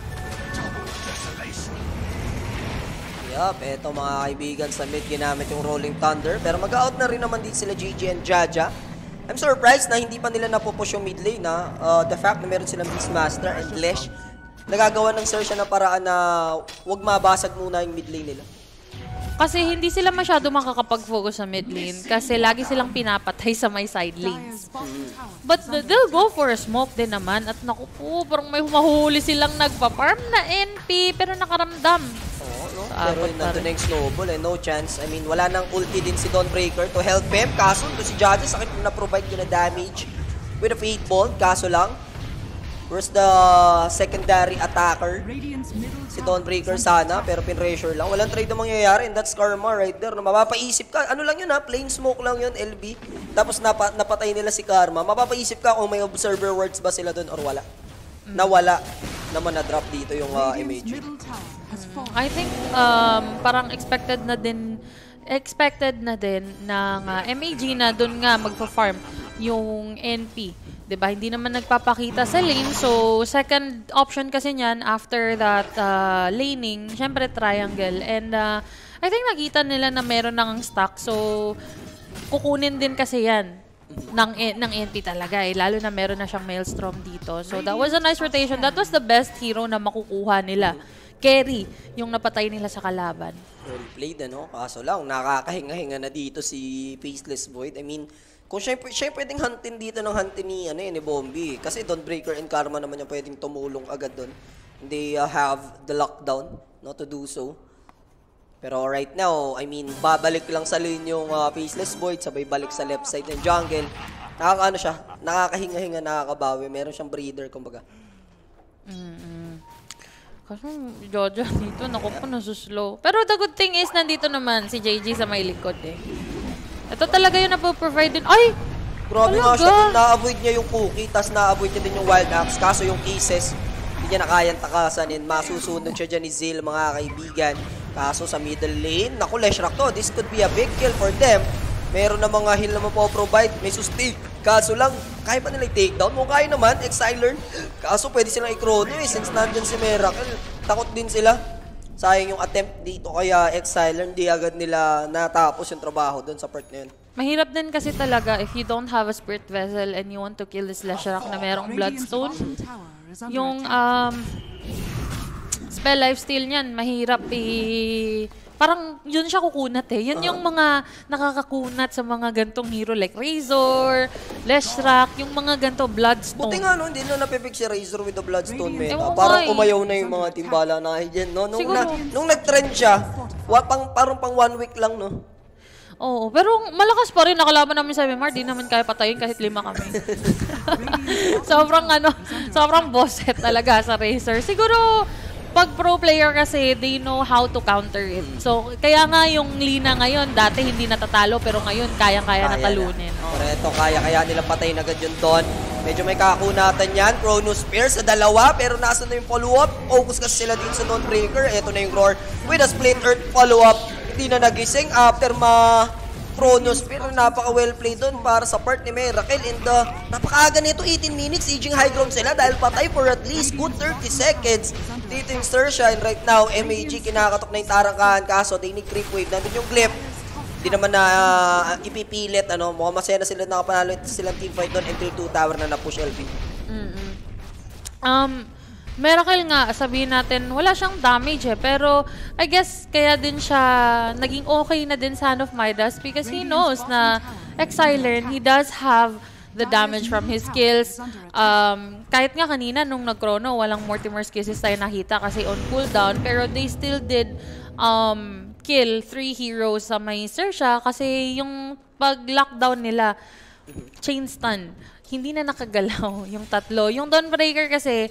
Yup, eto mga kaibigan sa mid, ginamit yung Rolling Thunder. Pero mag-out na rin naman din sila G G and Jaja. I'm surprised na hindi pa nila napupush yung mid lane, na uh, the fact na meron silang Beastmaster and Lesh. Nagagawa ng Xerxia na paraan na wag mabasag muna yung mid lane nila. Kasi hindi sila masyado makakapag-focus sa mid lane kasi lagi silang pinapatay sa may side lanes. But they'll go for a smoke din naman at naku po, parang may humahuli silang nagpa-farm na N P pero nakaramdam. Oo, no? Pero nandun na yung snowball eh, no chance. I mean, wala nang ulti din si Dawnbreaker to help him. Kaso, to si Judge, sakit na na-provide ko na damage with a Fate Bolt. Kaso lang, where's the secondary attacker? Si Dawnbreaker sana, pero pin-pressure lang. Walang trade na mangyayari, and that's karma right there. No, mapapaisip ka, ano lang yun ha, plain smoke lang yun, L B. Tapos napa, napatay nila si Karma. Mapapaisip ka kung may observer wards ba sila doon or wala. Nawala naman na-drop dito yung uh, image. I think um, parang expected na din expected na din ng uh, M A G na doon nga magpa-farm yung N P. Diba? Hindi naman nagpapakita sa lane. So, second option kasi niyan after that uh, laning, syempre triangle. And uh, I think nakita nila na meron nang stock. So, kukunin din kasi yan ng, ng N P talaga eh. Lalo na meron na siyang Maelstrom dito. So, that was a nice rotation. That was the best hero na makukuha nila. Carry yung napatay nila sa kalaban. Well played, ano? Kaso lang, nakakahinga-hinga na dito si Faceless Void. I mean, kung siya, siya pwedeng huntin dito ng huntin ni, ano, ni Bombi. Kasi Dawnbreaker and Karma naman yung pwedeng tumulong agad doon. They uh, have the lockdown, no, to do so. Pero right now, I mean, babalik lang sa lane yung uh, Faceless Void, sabay balik sa left side ng jungle. Nakakaano siya, nakakahinga-hinga, nakakabawi. Meron siyang breeder, kumbaga. Mm-hmm. Kasi Jojo dito, naku po, nasuslow. Pero the good thing is, nandito naman si J J sa may likod eh. Ito talaga yung napoprovide din. Ay! Grabe nga siya, na-avoid niya yung cookie, tas na-avoid niya din yung wild axe. Kaso yung cases, hindi niya na kayang takasan. And masusunod siya dyan ni Zil, mga kaibigan. Kaso sa middle lane, naku, Leshrac to. This could be a big kill for them. Meron na mga heal na mapoprovide, may sustain. Kaso lang, kaya pa nila i-takedown mo? Kaya naman, Exiler. Kaso pwede silang i-chrono eh, since nandun si Miracle. Takot din sila. Sayang yung attempt dito, kaya Exiler, hindi agad nila natapos yung trabaho dun sa part na yun. Mahirap din kasi talaga if you don't have a spirit vessel and you want to kill this Leshrac na merong bloodstone. Yung um, spell lifesteal niyan, mahirap i... Parang yun siya kukunat eh. Yun yung mga nakakakunat sa mga gantong hero like Razor, Leshrac, yung mga ganto Bloodstone. Buti nga no, hindi na napipik si Razor with the Bloodstone meta. Ewan Parang ko eh. umayaw na yung mga timbala na dyan, no? Nung, Siguro. na, nung nag-trend siya, wa, pang, parang pang one week lang, no? Oo, pero malakas pa rin. Nakalaban namin sa M M R, di naman kaya patayin kahit lima kami. sobrang ano, sobrang bosset talaga sa Razor. Siguro, pag pro player kasi, they know how to counter it. So, kaya nga yung Lina ngayon, dati hindi natatalo, pero ngayon, kayang-kaya na talunin. Oh. Pero ito, kaya-kaya nila patayin agad yung Dawn. Medyo may kakunatan yan. Chrono Spear sa dalawa, pero nasa na yung follow-up. Focus kasi sila din sa Dawnbreaker. Ito na yung Roar with a Split Earth follow-up. Hindi na nagising after ma... Chronos, pero napaka-well played doon para sa part ni Miracle. And uh, napakaaga nito, eighteen minutes, sieging high ground sila dahil patay for at least good thirty seconds. Dito yung Xerxia, and right now, M A G kinakatok na yung tarangkahan, kaso they need creep wave. Nandun yung Glyph. Hindi naman na uh, ipipilit, ano, mukhang masaya na sila nakapanalo silang teamfight doon until two tower na na-push L B. Mm-hmm. Um... Miracle nga, sabihin natin, wala siyang damage eh. Pero, I guess, kaya din siya naging okay na din Son of Midas because he knows na Exiler, he does have the damage from his skills. Um, kahit nga kanina, nung nag-chrono, walang Mortimer's Kisses tayo nakita kasi on cooldown. Pero they still did um, kill three heroes sa may Xerxia kasi yung pag-lockdown nila, chain stun, hindi na nakagalaw yung tatlo. Yung Dawnbreaker kasi,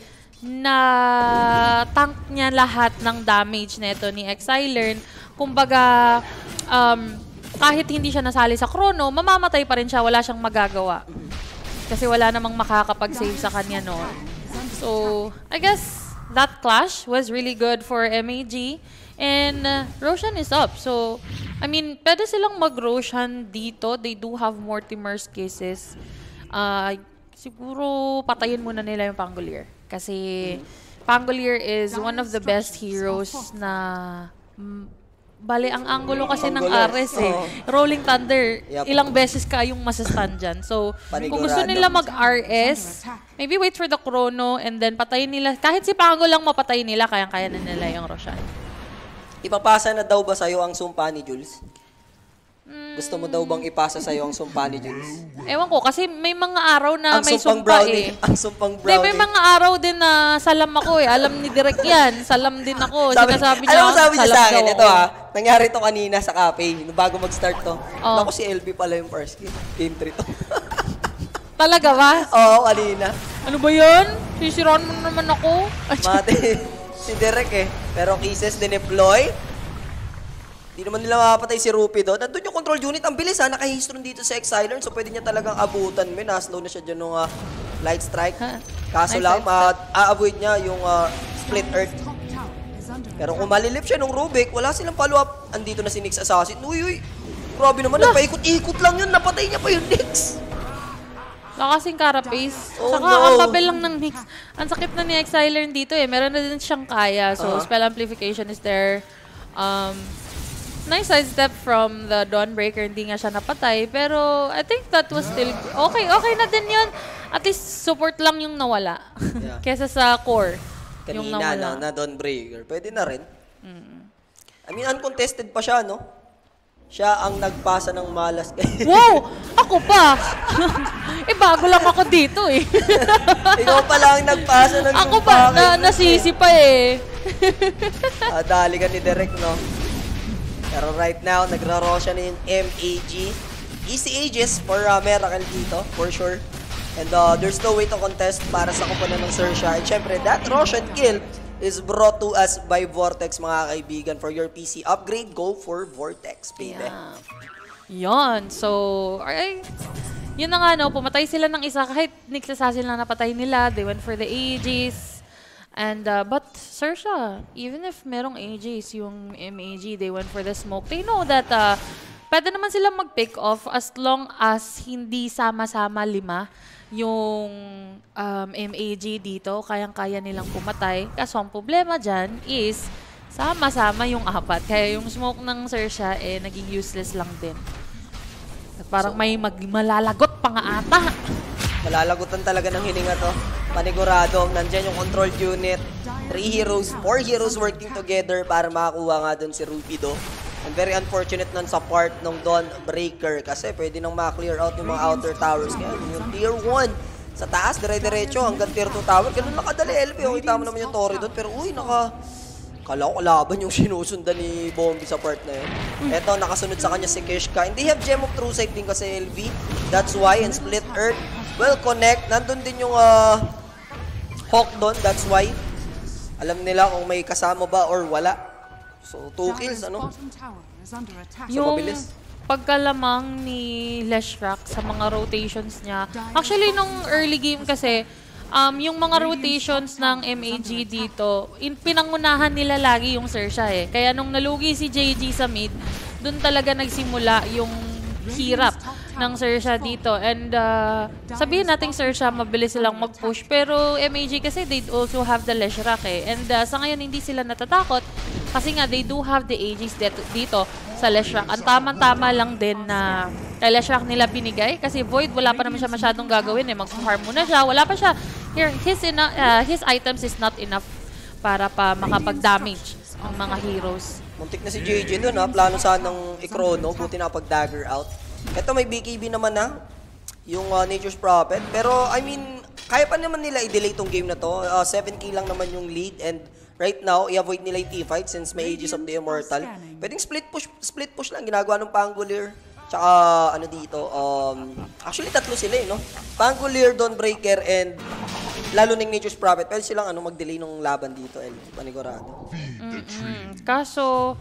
na tank niya lahat ng damage nito ni Exiler. Kumbaga, um, kahit hindi siya nasali sa chrono, mamamatay pa rin siya, wala siyang magagawa. Kasi wala namang makakapag-save sa kanya noon. So, I guess that clash was really good for M A G. And uh, Roshan is up. So, I mean, pwede silang mag-Roshan dito. They do have Mortimer's Kisses. Uh, siguro, patayin muna nila yung Pangolier. Kasi Pangolier is one of the best heroes na mm, bale ang angulo kasi ng Ares eh. Oh. Rolling Thunder, yep. Ilang beses ka yung masastan dyan. So, panigurado. Kung gusto nila mag-R S, maybe wait for the chrono and then patayin nila. Kahit si Pango lang mapatayin nila, kayang-kaya na nila yung Roshan. Ipapasa na daw ba sa'yo ang sumpa ni Jules? Gusto mo daw bang ipasa sa'yo ang sumpa ni Jules? Ewan ko, kasi may mga araw na ang may sumpa brownie, eh. Ang sumpang brownie. May mga araw din na salam ako eh. Alam ni Direk yan. Salam din ako. Sabi, Sinasabi niya, alam mo sabi niya sa akin, daw ito ha, nangyari to kanina sa cafe, bago mag-start to. Oh. Ako si L B pala yung first game. Game three to. Talaga ba? Oo, kanina. Ano ba yun? Sisiraan mo naman ako. Mate, si Direk eh. Pero cases dineploy. Hindi naman nila mapatay si Rupi doon. Nandun yung control unit. Ang bilis ha, nakahistron dito sa Exiler. So pwede niya talagang abutan. May naslow na siya dyan ng uh, light strike. Kaso nice lang, ma-avoid niya yung uh, split earth. Pero kung malilip siya nung Rubik, wala silang follow-up. Andito na si Nyx Assassin. Uy, uy. Grabe naman, nagpaikot-ikot lang yun. Napatay niya pa yung Nyx. Lakasing carapace. Oh, Saka no. ang papel lang ng Nyx. Ang sakit na ni Exiler dito eh. Meron na din siyang kaya. So, uh-huh. Spell amplification is there. Um... Nice sidestep from the Dawnbreaker, hindi nga siya napatay. Pero I think that was still okay. Okay na din yun. At least support lang yung nawala. Yeah. Kesa sa core. Kanina yung nawala. lang na Dawnbreaker. Pwede na rin. Mm. I mean, uncontested pa siya, no? Siya ang nagpasa ng malas. Wow! Ako pa! eh, bago lang ako dito eh. Ikaw pa lang ang nagpasa ng ako pa, na, nasisi pa eh. ah, dali ka ni Derek, no? Pero right now, nagraro siya ng M A G. Easy ages for uh, Miracle dito, for sure. And uh, there's no way to contest para sa kupunan ng Xerxia. And syempre, that Roshan kill is brought to us by Vortex, mga kaibigan. For your P C upgrade, go for Vortex, baby. Yeah. Yon. So, ay, yun na nga, no, pumatay sila ng isa. Kahit Nyx Assassin lang napatay nila, they went for the Aegis. And, uh, but Xerxia, even if merong Aegis, yung M A G, they went for the smoke. They know that, uh, pwede naman silang mag-pick off as long as hindi sama-sama lima yung um, M A G dito. Kayang-kaya nilang pumatay. Kaso ang problema dyan is sama-sama yung apat. Kaya yung smoke ng Xerxia, eh, naging useless lang din. At parang so, may mag malalagot pa nga ata. Malalagutan talaga ng hininga to. Panigurado, nandyan yung control unit. Three heroes, four heroes working together para makakuha nga dun si Rupido. And very unfortunate nun sa part ng Dawn Breaker kasi pwede nang ma-clear out yung mga outer towers. Kaya yung tier one sa taas, dire-diretso hanggang tier two tower. Ganun lang kadali, L P. O, kita mo naman yung Tori doon. Pero uy, naka... Kala ko kalaban yung sinusundan ni Bombi sa part na yun. Eto, nakasunod sa kanya si Kishka. And they have Gem of True Sight din kasi L V. That's why, and Split Earth will connect. Nandun din yung uh, Hawk doon. That's why. Alam nila kung may kasama ba or wala. So, two kills, ano? So, yung mabilis. pagkalamang ni Leshrac sa mga rotations niya. Actually, nung early game kasi, um, yung mga rotations ng M A G dito, in, pinangunahan nila lagi yung Xerxia eh. Kaya nung nalugi si J G sa mid, dun talaga nagsimula yung hirap ng Xerxia dito. And uh, sabihin natin Xerxia, mabilis silang mag-push. Pero M A G kasi, they also have the Leshrac eh. And uh, sa ngayon, hindi sila natatakot. Kasi nga, they do have the Aegis dito sa Leshrac. Ang tama-tama lang din na kay Leshrac nila binigay. Kasi Void, wala pa naman siya masyadong gagawin eh. Mag-farm muna siya. Wala pa siya. Here, his, uh, his items is not enough para pa makapag-damage ang mga heroes. Muntik na si J J doon ha. Plano sanang i-chrono. Buti na pag-dagger out. Ito may B K B naman na. Yung uh, Nature's Prophet. Pero, I mean, kaya pa naman nila i-delay tong game na to. Uh, seven K lang naman yung lead. And right now, i-avoid nila yung teamfight since may Aegis of the Immortal. Pwedeng split push, split push lang. Ginagawa ng Pangolier. Tsaka, ano dito, um, actually, tatlo sila eh, no? Pangolier, Dawnbreaker, and lalo ng Nature's Prophet. Pwede silang ano, mag-delay ng laban dito, El. Panigurado. Mm-mm. Kaso,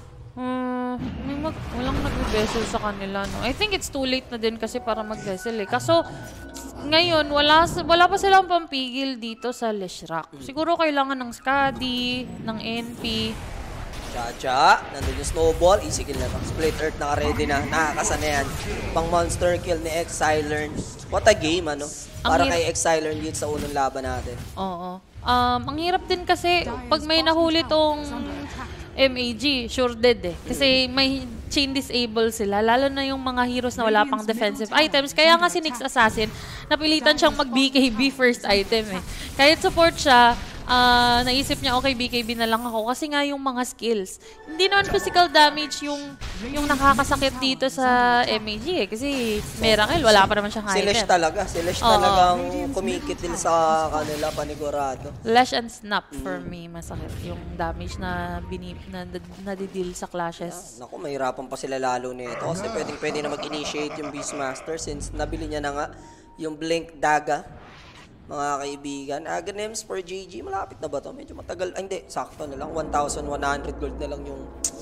um, may mag walang nag-vessel sa kanila, no? I think it's too late na din kasi para mag-vessel eh. Kaso, ngayon, wala, wala pa silang pampigil dito sa Leshrac. Siguro kailangan ng Skadi, ng N P. Cha-cha, nandun yung snowball, easy kill na to. Split Earth naka-ready na, nakakasa na yan. Pang monster kill ni Xylern. What a game, ano? Para kay Xylern dito sa unang laban natin. Oo. Um, ang hirap din kasi, pag may nahuli tong M A G, sure dead eh. Kasi may chain disable sila, lalo na yung mga heroes na wala pang defensive items. Kaya nga si Nyx Assassin, napilitan siyang mag-B K B first item eh. Kahit support siya, uh, naisip niya, okay, B K B na lang ako. Kasi nga yung mga skills, hindi naman physical damage yung yung nakakasakit dito sa M A G eh. Kasi Miracle, wala pa naman siyang item. Si Lesh talaga. Si Lesh Oo. talagang kumikit din sa kanila, panigurado. Lash and Snap for mm. me, masakit yung damage na binip na nadideal sa clashes. Yeah. Naku, mahirapan pa sila lalo nito kasi pwedeng pwede na mag-initiate yung Beastmaster since nabili niya na nga yung Blink Daga. Mga kaibigan, Aghanems for J G, malapit na ba to? Medyo matagal, ay hindi, sakto na lang, one thousand one hundred gold na lang yung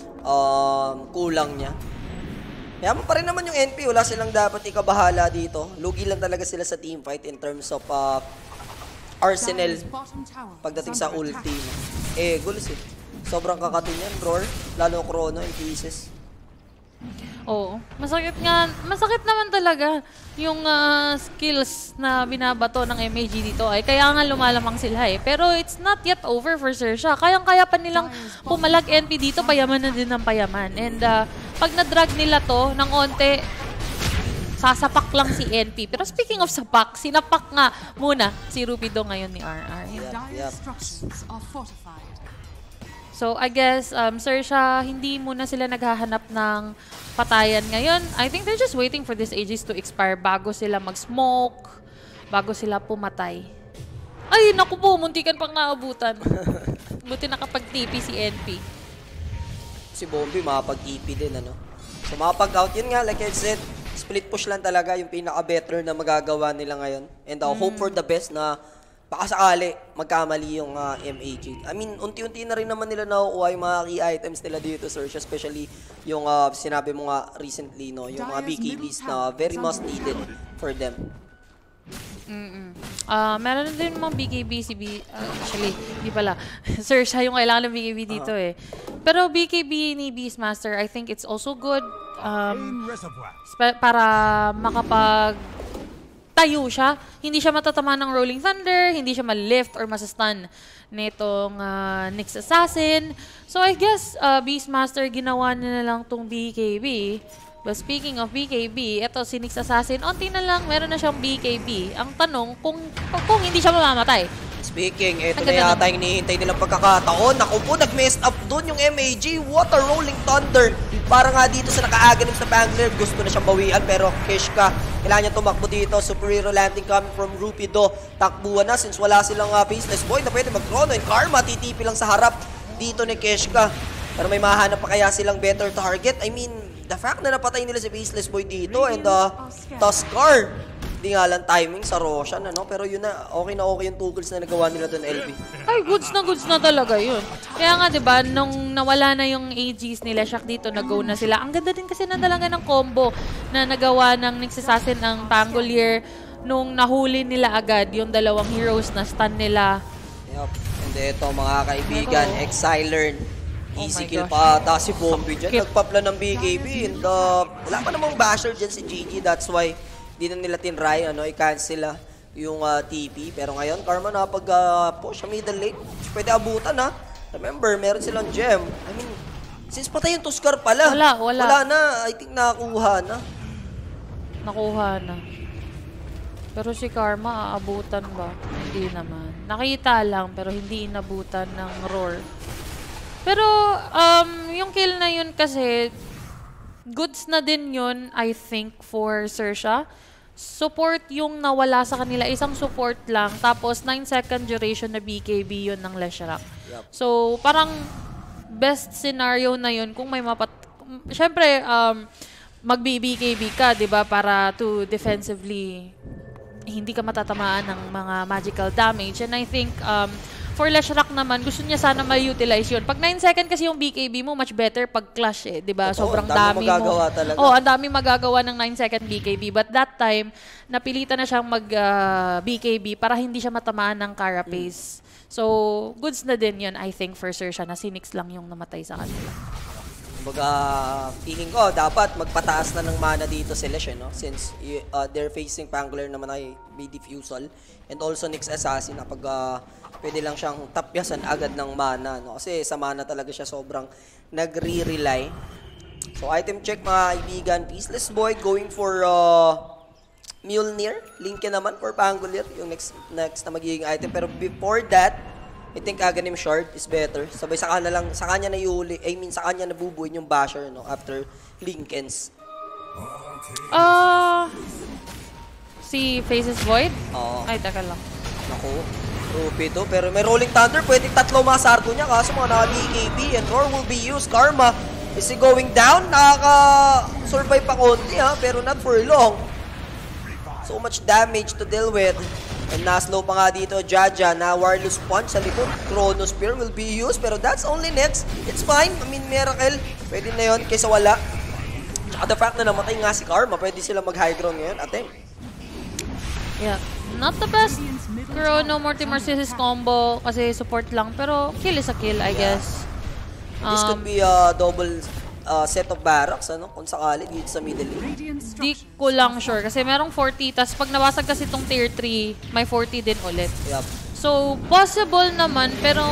um, kulang niya. Yaman pa rin naman yung N P, wala silang dapat ikabahala dito. Lugi lang talaga sila sa teamfight in terms of uh, arsenal pagdating sa ulti. Eh, gulos eh. Sobrang kakatin yan, Roar, lalo Chrono in pieces. Oo. Masakit nga, masakit naman talaga yung uh, skills na binabato ng M A G dito ay kaya nga lumalamang sila eh. Pero it's not yet over for Xerxia. Kayang-kaya pa nilang pumalag N P dito, payaman na din ng payaman. And uh, pag na-drag nila to ng onte, sasapak lang si N P. Pero speaking of sapak, sinapak nga muna si Rupido ngayon ni R R. Yep, yep. So, I guess, um, Xerxia, hindi muna sila naghahanap ng patayan ngayon. I think they're just waiting for this Aegis to expire bago sila mag-smoke, bago sila pumatay. Ay, naku po, muntikan pang naabutan. Buti nakapag-T P si N P. Si Bombi, makapag-T P din, ano? So, makapag-out yun nga, like I said, split push lang talaga yung pinaka-better na magagawa nila ngayon. And uh, mm. hope for the best na baka sakali magkamali yung uh, M A G. I mean, unti-unti na rin naman nila nakukuha yung mga key items nila dito, Xerxia, especially yung uh, sinabi mo nga recently, no, yung mga B K Bs na very much needed for them. Mm-mm. Uh, meron din mga B K B, si B, uh, actually, hindi pala. Xerxia yung kailangan ng B K B dito uh-huh. eh. Pero B K B ni Beastmaster, I think it's also good um, para makapag tayo siya. Hindi siya matatama ng Rolling Thunder, hindi siya ma-lift or masastun nitong uh, Nyx Assassin. So I guess uh, Beastmaster ginawa na lang tong B K B. But speaking of B K B, ito si Nyx Assassin, onti na lang meron na siyang B K B. Ang tanong kung kung hindi siya mamamatay. Speaking, ito na yata yung hinihintay nilang pagkakataon. Naku po, nag-messed up doon yung M A G. What a Rolling Thunder. Para nga dito sa nakaaganib sa Pangler, gusto na siyang bawian. Pero Keshka, kailangan niya tumakbo dito. Superhero landing coming from Rupido. Takbuhan na since wala silang uh, Faceless Boy na pwede mag-chrono. And Karma, titipi lang sa harap dito ni Keshka. Pero may mahanap pa kaya silang better target. I mean, the fact na napatay nila si Faceless Boy dito and uh, Tuskar. Hindi nga lang timing sa Roshan, ano? Pero yun na, okay na okay yung tugals na nagawa nila doon, L B. Ay, goods na goods na talaga yun. Kaya nga, di ba, nung nawala na yung A Gs nila, Shaq dito, nag-go na sila. Ang ganda din kasi na talaga ng combo na nagawa ng Nyx Assassin ng Pangolier nung nahuli nila agad yung dalawang heroes na stun nila. Yup. And ito, mga kaibigan, Pero, Exilern. Easy oh kill gosh. pa ata si Bombi dyan. Nagpapla ng B K B. And uh, wala pa namang basher dyan si G G. That's why di na nila tinry, ano, i-cancel sila yung uh, T P. Pero ngayon, Karma na pag uh, push sa middle lane, pwede abutan ha. Remember, meron silang gem. I mean, since patay yung Tuskar pala. Wala, wala. Wala na. I think nakakuha na. Nakuha na. Pero si Karma, aabutan ba? Hindi naman. Nakita lang, pero hindi inabutan ng roar. Pero, um, yung kill na yun kasi, goods na din yun, I think, for Xerxia. Support yung nawala sa kanila. Isang support lang. Tapos, nine second duration na B K B yun ng Leshrac. Yep. So, parang best scenario na yun kung may mapat... Siyempre, um, mag-B K B ka, di ba? Para to defensively, hindi ka matatamaan ng mga magical damage. And I think, um, for Leshrac naman, gusto niya sana ma-utilize yun. Pag nine second kasi yung B K B mo, much better pag clash eh. Diba? Sobrang dami, dami mo. Talaga. Oh, ang dami magagawa ng nine second B K B. But that time, napilitan na siyang mag-B K B para hindi siya matamaan ng carapace. Mm. So, goods na din yun, I think, for Xerxia na si Nyx lang yung namatay sa kanila. Kumbaga, feeling ko, dapat magpataas na ng mana dito si Lesh, eh, no? Since uh, they're facing Pangler naman ay may diffusal. And also Nyx Assassin na pag uh, pwede lang siyang tapyasan agad ng mana, no? Kasi sa mana talaga siya sobrang nagre-rely. So item check mga kaibigan. Peaceless Boy going for uh, Mjolnir. Linke naman for Pangolier, yung next, next na magiging item. Pero before that, I think Aghanim Shard is better. Sabay sa kanya lang, sa kanya na iuli, I mean sa kanya nabubuin yung basher, no? After Linkens. Ah... Uh, si Faces Void? Oo. Ay, taka lang. Naku. Rupido. Pero may Rolling Thunder. Pwede tatlo masargo niya. Kaso mga naka-B K B. And Roar will be used. Karma. Is he going down? Nakaka-survive pa konti ha. Pero not for long. So much damage to deal with. And na-slow pa nga dito. Jaja na Warless Punch sa likod. Chrono Spear will be used. Pero that's only next. It's fine. I mean, Miracle. Pwede na yun kaysa wala. Tsaka the fact na namatay nga si Karma. Pwede sila mag-high ground ngayon. Ate. Yeah. Not the best Chrono Mortimer Sis's combo kasi support lang. Pero kill is a kill, I yeah. guess. Um, This could be a double uh, set of barracks, ano? Kung sakali dito sa middle lane. Di ko lang sure. Kasi merong forty. Tapos pag nawasag kasi itong tier three, may forty din ulit. Yep. So, possible naman. Pero,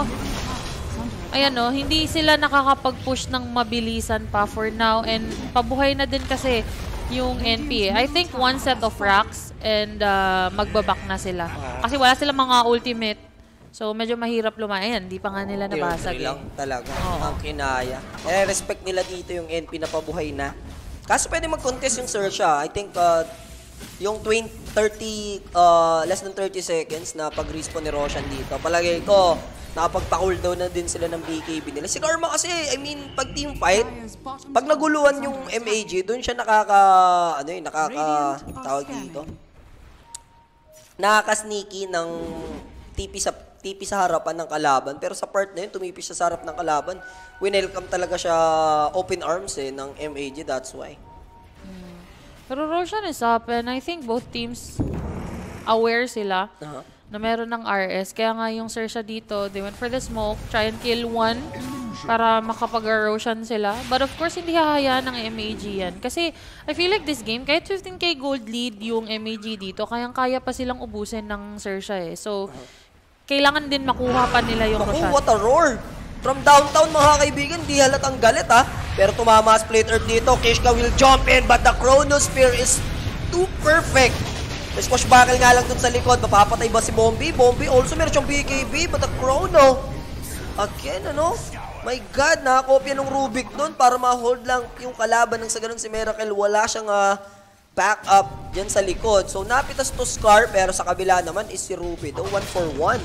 ayan o, hindi sila nakakapag-push ng mabilisan pa for now. And pabuhay na din kasi yung N P. I think one set of racks and uh, magbabak na sila. Kasi wala silang mga ultimate. So, medyo mahirap lumayan. Hindi pa nga nila nabasag. Tier three lang talaga. Oh. Ang kinaya. Eh, respect nila dito yung N P na pabuhay na. Kaso pwede mag-contest yung Xerxia. I think uh, yung twenty, thirty, uh, less than thirty seconds na pag-respawn ni Roshan dito. Palagay ko, nakapagpa-cooldown na din sila ng B K B nila. Si Karma kasi, I mean, pag team fight, pag naguluhan yung M A G, doon siya nakaka, ano yun, nakaka, tawag dito, nakaka-sneaky ng T P sa, T P sa harapan ng kalaban. Pero sa part na yun, tumipis siya sa harap ng kalaban. Winelcome talaga siya open arms eh, ng M A G, that's why. Hmm. Pero Roshan is up and I think both teams aware sila. Uh-huh. Na meron ng R S. Kaya nga yung Xerxia dito, they went for the smoke, try and kill one para makapag-Roshan sila. But of course, hindi hahayaan ng M A G yan. Kasi I feel like this game, kahit fifteen K gold lead yung M A G dito, kayang-kaya pa silang ubusin ng Xerxia eh. So, kailangan din makuha pa nila yung Roshan. Naku, what a roar! From downtown mga kaibigan, di halatang galit ha. Pero tumama Split Earth dito. Kishka will jump in, but the Chronosphere is too perfect. May squash buckle nga lang dun sa likod. Mapapatay ba si Bombi? Bombi also meron siyang B K B, but the Chrono. Again, ano? My God, nakakopya ng Rubik dun para ma-hold lang yung kalaban ng sa ganun si Miracle. Wala siyang uh, back up dyan sa likod. So, napitas to Scar, pero sa kabila naman is si Ruby. Do one for one.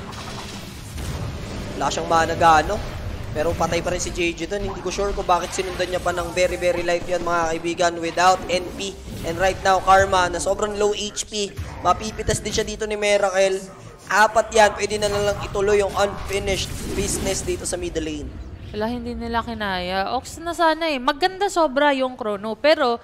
Wala siyang mana gano. Pero patay pa rin si J J dun. Hindi ko sure kung bakit sinundan niya pa ng very very life yan mga kaibigan without N P. And right now, Karma na sobrang low H P. Mapipitas din siya dito ni Miracle. Apat yan. Pwede na lang ituloy yung unfinished business dito sa middle lane. Wala, hindi nila kinaya. Ox na sana eh. Maganda sobra yung Chrono. Pero,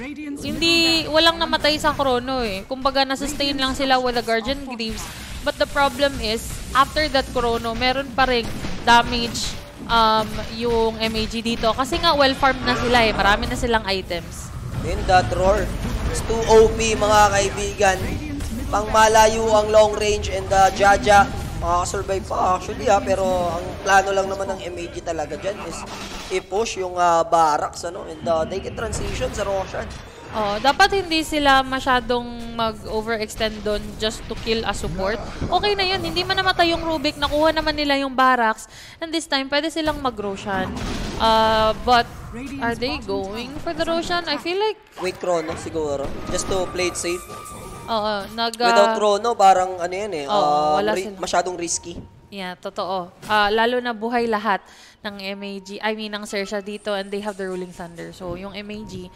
hindi, walang namatay sa Chrono eh. Kumbaga, nasustain lang sila with the Guardian Greaves. But the problem is, after that Chrono, meron pa rin damage um, yung M A G dito. Kasi nga, well-farmed na sila eh. Marami na silang items. In that roar, it's too O P mga kaibigan. Pang malayo ang long range and uh, Jaja makakasurvive pa actually ha. Pero ang plano lang naman ng M A G talaga dyan is i-push yung uh, barracks ano, and uh, they can transition sa Roshan. Oh, dapat hindi sila masyadong mag-overextend doon just to kill a support. Okay na yun, hindi man namatay yung Rubik, nakuha naman nila yung barracks. And this time, pwede silang mag-Roshan. Uh, but, are they going for the Roshan? I feel like... Wait, Chrono siguro. Just to play it safe. Oo, nag... Uh, Without Chrono, parang ano yan eh, oh, uh, ri masyadong risky. Yeah, totoo. Uh, lalo na buhay lahat ng M A G, I mean, ng Xerxia dito, and they have the Ruling Thunder. So, yung M A G...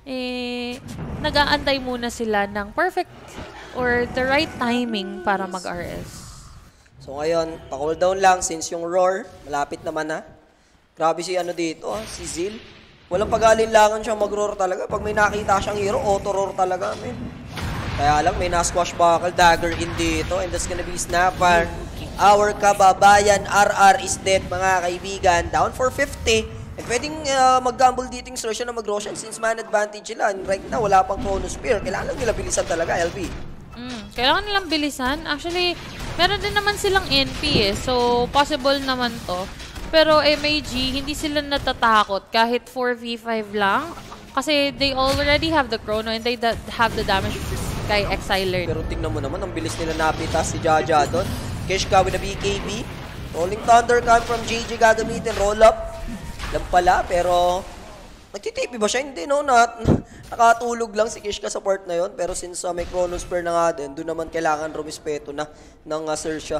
eh, nag-aantay muna sila ng perfect or the right timing para mag-R S. So ngayon, pa-cooldown lang since yung roar, malapit naman na. Grabe si ano dito, ah, si Zil. Walang pag-alinlangan siya mag-roar talaga. Pag may nakita siyang hero, auto-roar talaga. Man. Kaya lang, may na-squash buckle, dagger in dito, and that's gonna be Snapper. Our kababayan, R R is dead mga kaibigan. Down for fifty. And pwedeng uh, mag-gamble dito yung Xerxia na mag-Roshan since man advantage sila. And right now, wala pang Chronosphere. Kailangan lang nila bilisan talaga, L B. Mm, kailangan nilang bilisan. Actually, meron din naman silang N P eh. So, possible naman to. Pero M A G, hindi sila natatakot kahit four v five lang. Kasi they already have the Chrono and they have the damage kay Exiler. Pero tingnan mo naman, ang bilis nila napitas si Jaja doon. Kishka with a B K B. Rolling Thunder come from J J gagamitin. Roll up. Lang pala, pero nagtitipi ba siya? Hindi, no? Na, nakatulog lang si Kishka sa part na yon. Pero since uh, may Chronosphere na nga din, doon naman kailangan rumispeto na ng uh, Xerxia.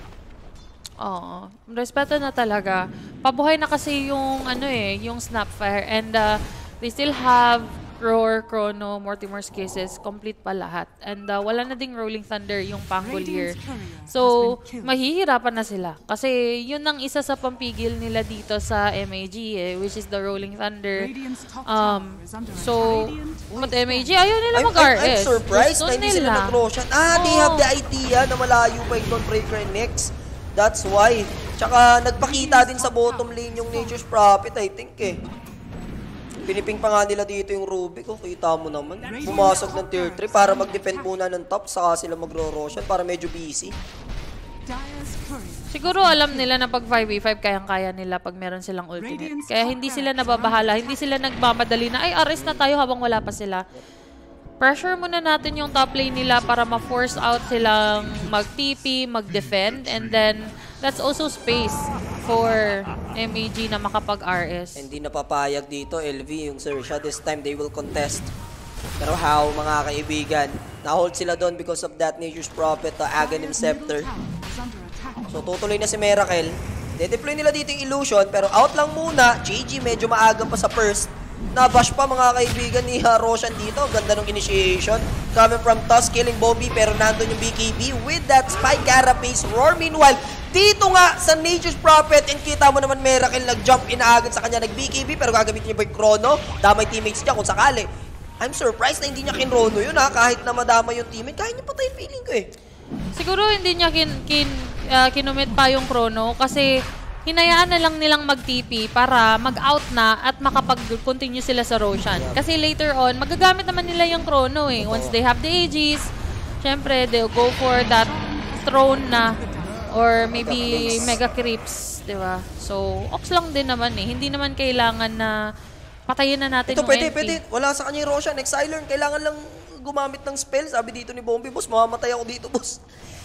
Oo. Respeto na talaga. Pabuhay na kasi yung, ano eh, yung Snapfire. And uh, they still have Roar, Chrono, Mortimer's Kisses, complete pa lahat. And uh, wala na ding Rolling Thunder yung Pangolier. So, mahihirapan na sila. Kasi yun ang isa sa pampigil nila dito sa M A G eh, which is the Rolling Thunder. Um, so, with M A G, ayaw nila mag-R S. I'm, I'm surprised na hindi sila nag-Roshan. Ah, oh. They have the idea na malayo pa yung Dawnbreaker next. That's why. Tsaka, nagpakita din sa bottom lane yung Nature's Prophet, I think eh. Piniping pa nga nila dito yung Rubik. Oh, kita mo naman. Pumasok ng tier three para mag-defend muna ng top. Saka sila magro-Roshan para medyo busy. Siguro alam nila na pag five v five, kayang-kaya nila pag meron silang ultimate. Kaya hindi sila nababahala. Hindi sila nagmamadali na, ay, R S na tayo habang wala pa sila. Pressure muna natin yung top lane nila para ma-force out silang mag-T P, mag-defend. And then, that's also space for M A G na makapag-R S. Hindi napapayag dito, L V, yung Xerxia. This time, they will contest. Pero how, mga kaibigan? Na-hold sila doon because of that Nature's Prophet, the Aghanim Scepter. So, tutuloy na si Miracle. De-deploy nila dito yung illusion, pero out lang muna. J G medyo maaga pa sa first. Nabash pa mga kaibigan ni uh, Roshan dito. Ganda ng initiation. Coming from Tusk, killing Bobby, pero nandun yung B K B with that spike carapace roar. Meanwhile, dito nga sa Nature's Prophet, and kita mo naman Miracle nag-jump in agad sa kanya, nag-B K B, pero gagamitin niya ba yung Chrono? Damay teammates niya kung sakali. I'm surprised na hindi niya kinrono yun ha, kahit na madama yung teammate. Kaya niya patay feeling ko eh. Siguro hindi niya kin, kin, uh, kinumit pa yung Chrono kasi hinayaan na lang nilang mag-T P para mag-out na at makapag-continue sila sa Roshan. Kasi later on, magagamit naman nila yung Chrono eh. Once they have the A Gs, syempre, they'll go for that throne na or maybe mega creeps, di ba? So, ox lang din naman eh. Hindi naman kailangan na patayin na natin ito, yung pwede, N P. pwede. Wala sa kanya yung Roshan. Exiler, kailangan lang gumamit ng spell. Sabi dito ni Bombi, boss, mamamatay ako dito, boss.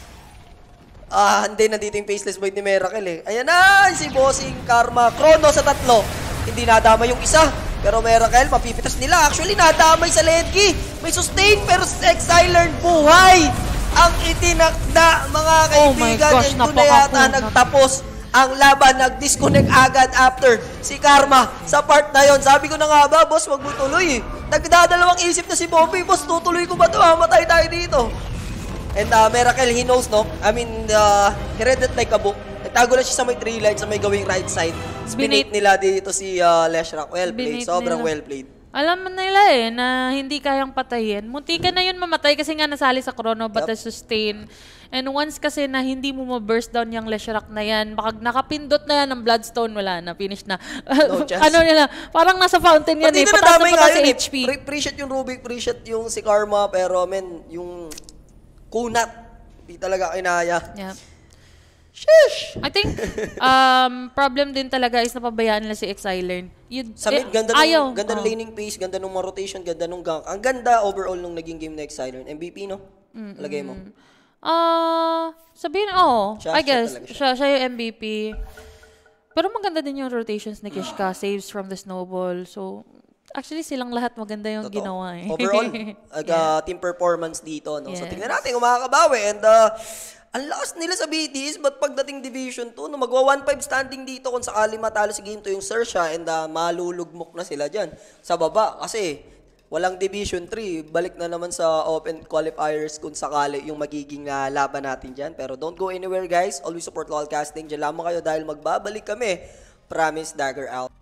Ah, hindi. Nandito yung Faceless Void ni Miracle eh. Ayan na, si Bossing Karma. Chrono sa tatlo. Hindi nadama yung isa. Pero Miracle, mapipitas nila. Actually, nadamay sa Ledki. May sustain, pero Exiler, buhay! Ang itinakda, mga kaibigan. Oh my gosh, and doon na yata napakakuna. nagtapos ang laban. Nag-disconnect agad after si Karma sa part na yon. Sabi ko na nga ba, boss, wag mo tuloy eh. Nagdadalawang isip na si Bobby, boss, tutuloy ko ba ito? Mamatay tayo dito. And uh, Miracle, he knows, no? I mean, uh, he read it like a book. Nagtago lang siya sa may three lines, sa may gawing right side. Spinate nila dito si uh, Leshrac. Well played, sobrang well played. Alam mo nila eh, na hindi kayang patayin. Munti ka na yun mamatay kasi nga nasali sa Chrono, but Yep. the sustain. And once kasi na hindi mo ma-burst down yung Leshrac na yan, baka nakapindot na yan ng Bloodstone, wala na, finish na. No chance. Ano nila, parang nasa fountain yan Pati eh, na pataas na nadamay pataas nga sa yun H P. eh. Pre- Appreciate yung Rubik, appreciate yung si Karma, pero men, yung kunat, di talaga kinaya. Yeah. Sheesh! I think um, problem din talaga is napabayaan nila si Exiler. You, Sa mid, eh, ganda ayaw. nung, ganda ng Oh. laning pace, ganda nung mga rotation, ganda nung gank. Ang ganda overall nung naging game na Exiler. M V P, no? Lagay mo. Ah, sabihin, oh, Siya- I siya guess, talaga siya. siya, siya yung M V P. Pero maganda din yung rotations ni Kishka, saves from the snowball. So, actually, silang lahat maganda yung Totoo. ginawa eh. Overall, ag, uh, team performance dito, no? So, Yes. tingnan natin kung makakabawi. And, uh, ang lakas nila sa B T S, but pagdating Division two, no, magwa one five standing dito kung sakali matalo si Game two yung Xerxia and uh, malulugmok na sila dyan sa baba. Kasi, walang Division three, balik na naman sa open qualifiers kung sakali yung magiging uh, laban natin dyan. Pero don't go anywhere, guys. Always support local casting. Diyan lamang kayo dahil magbabalik kami. Promise, Dagger out.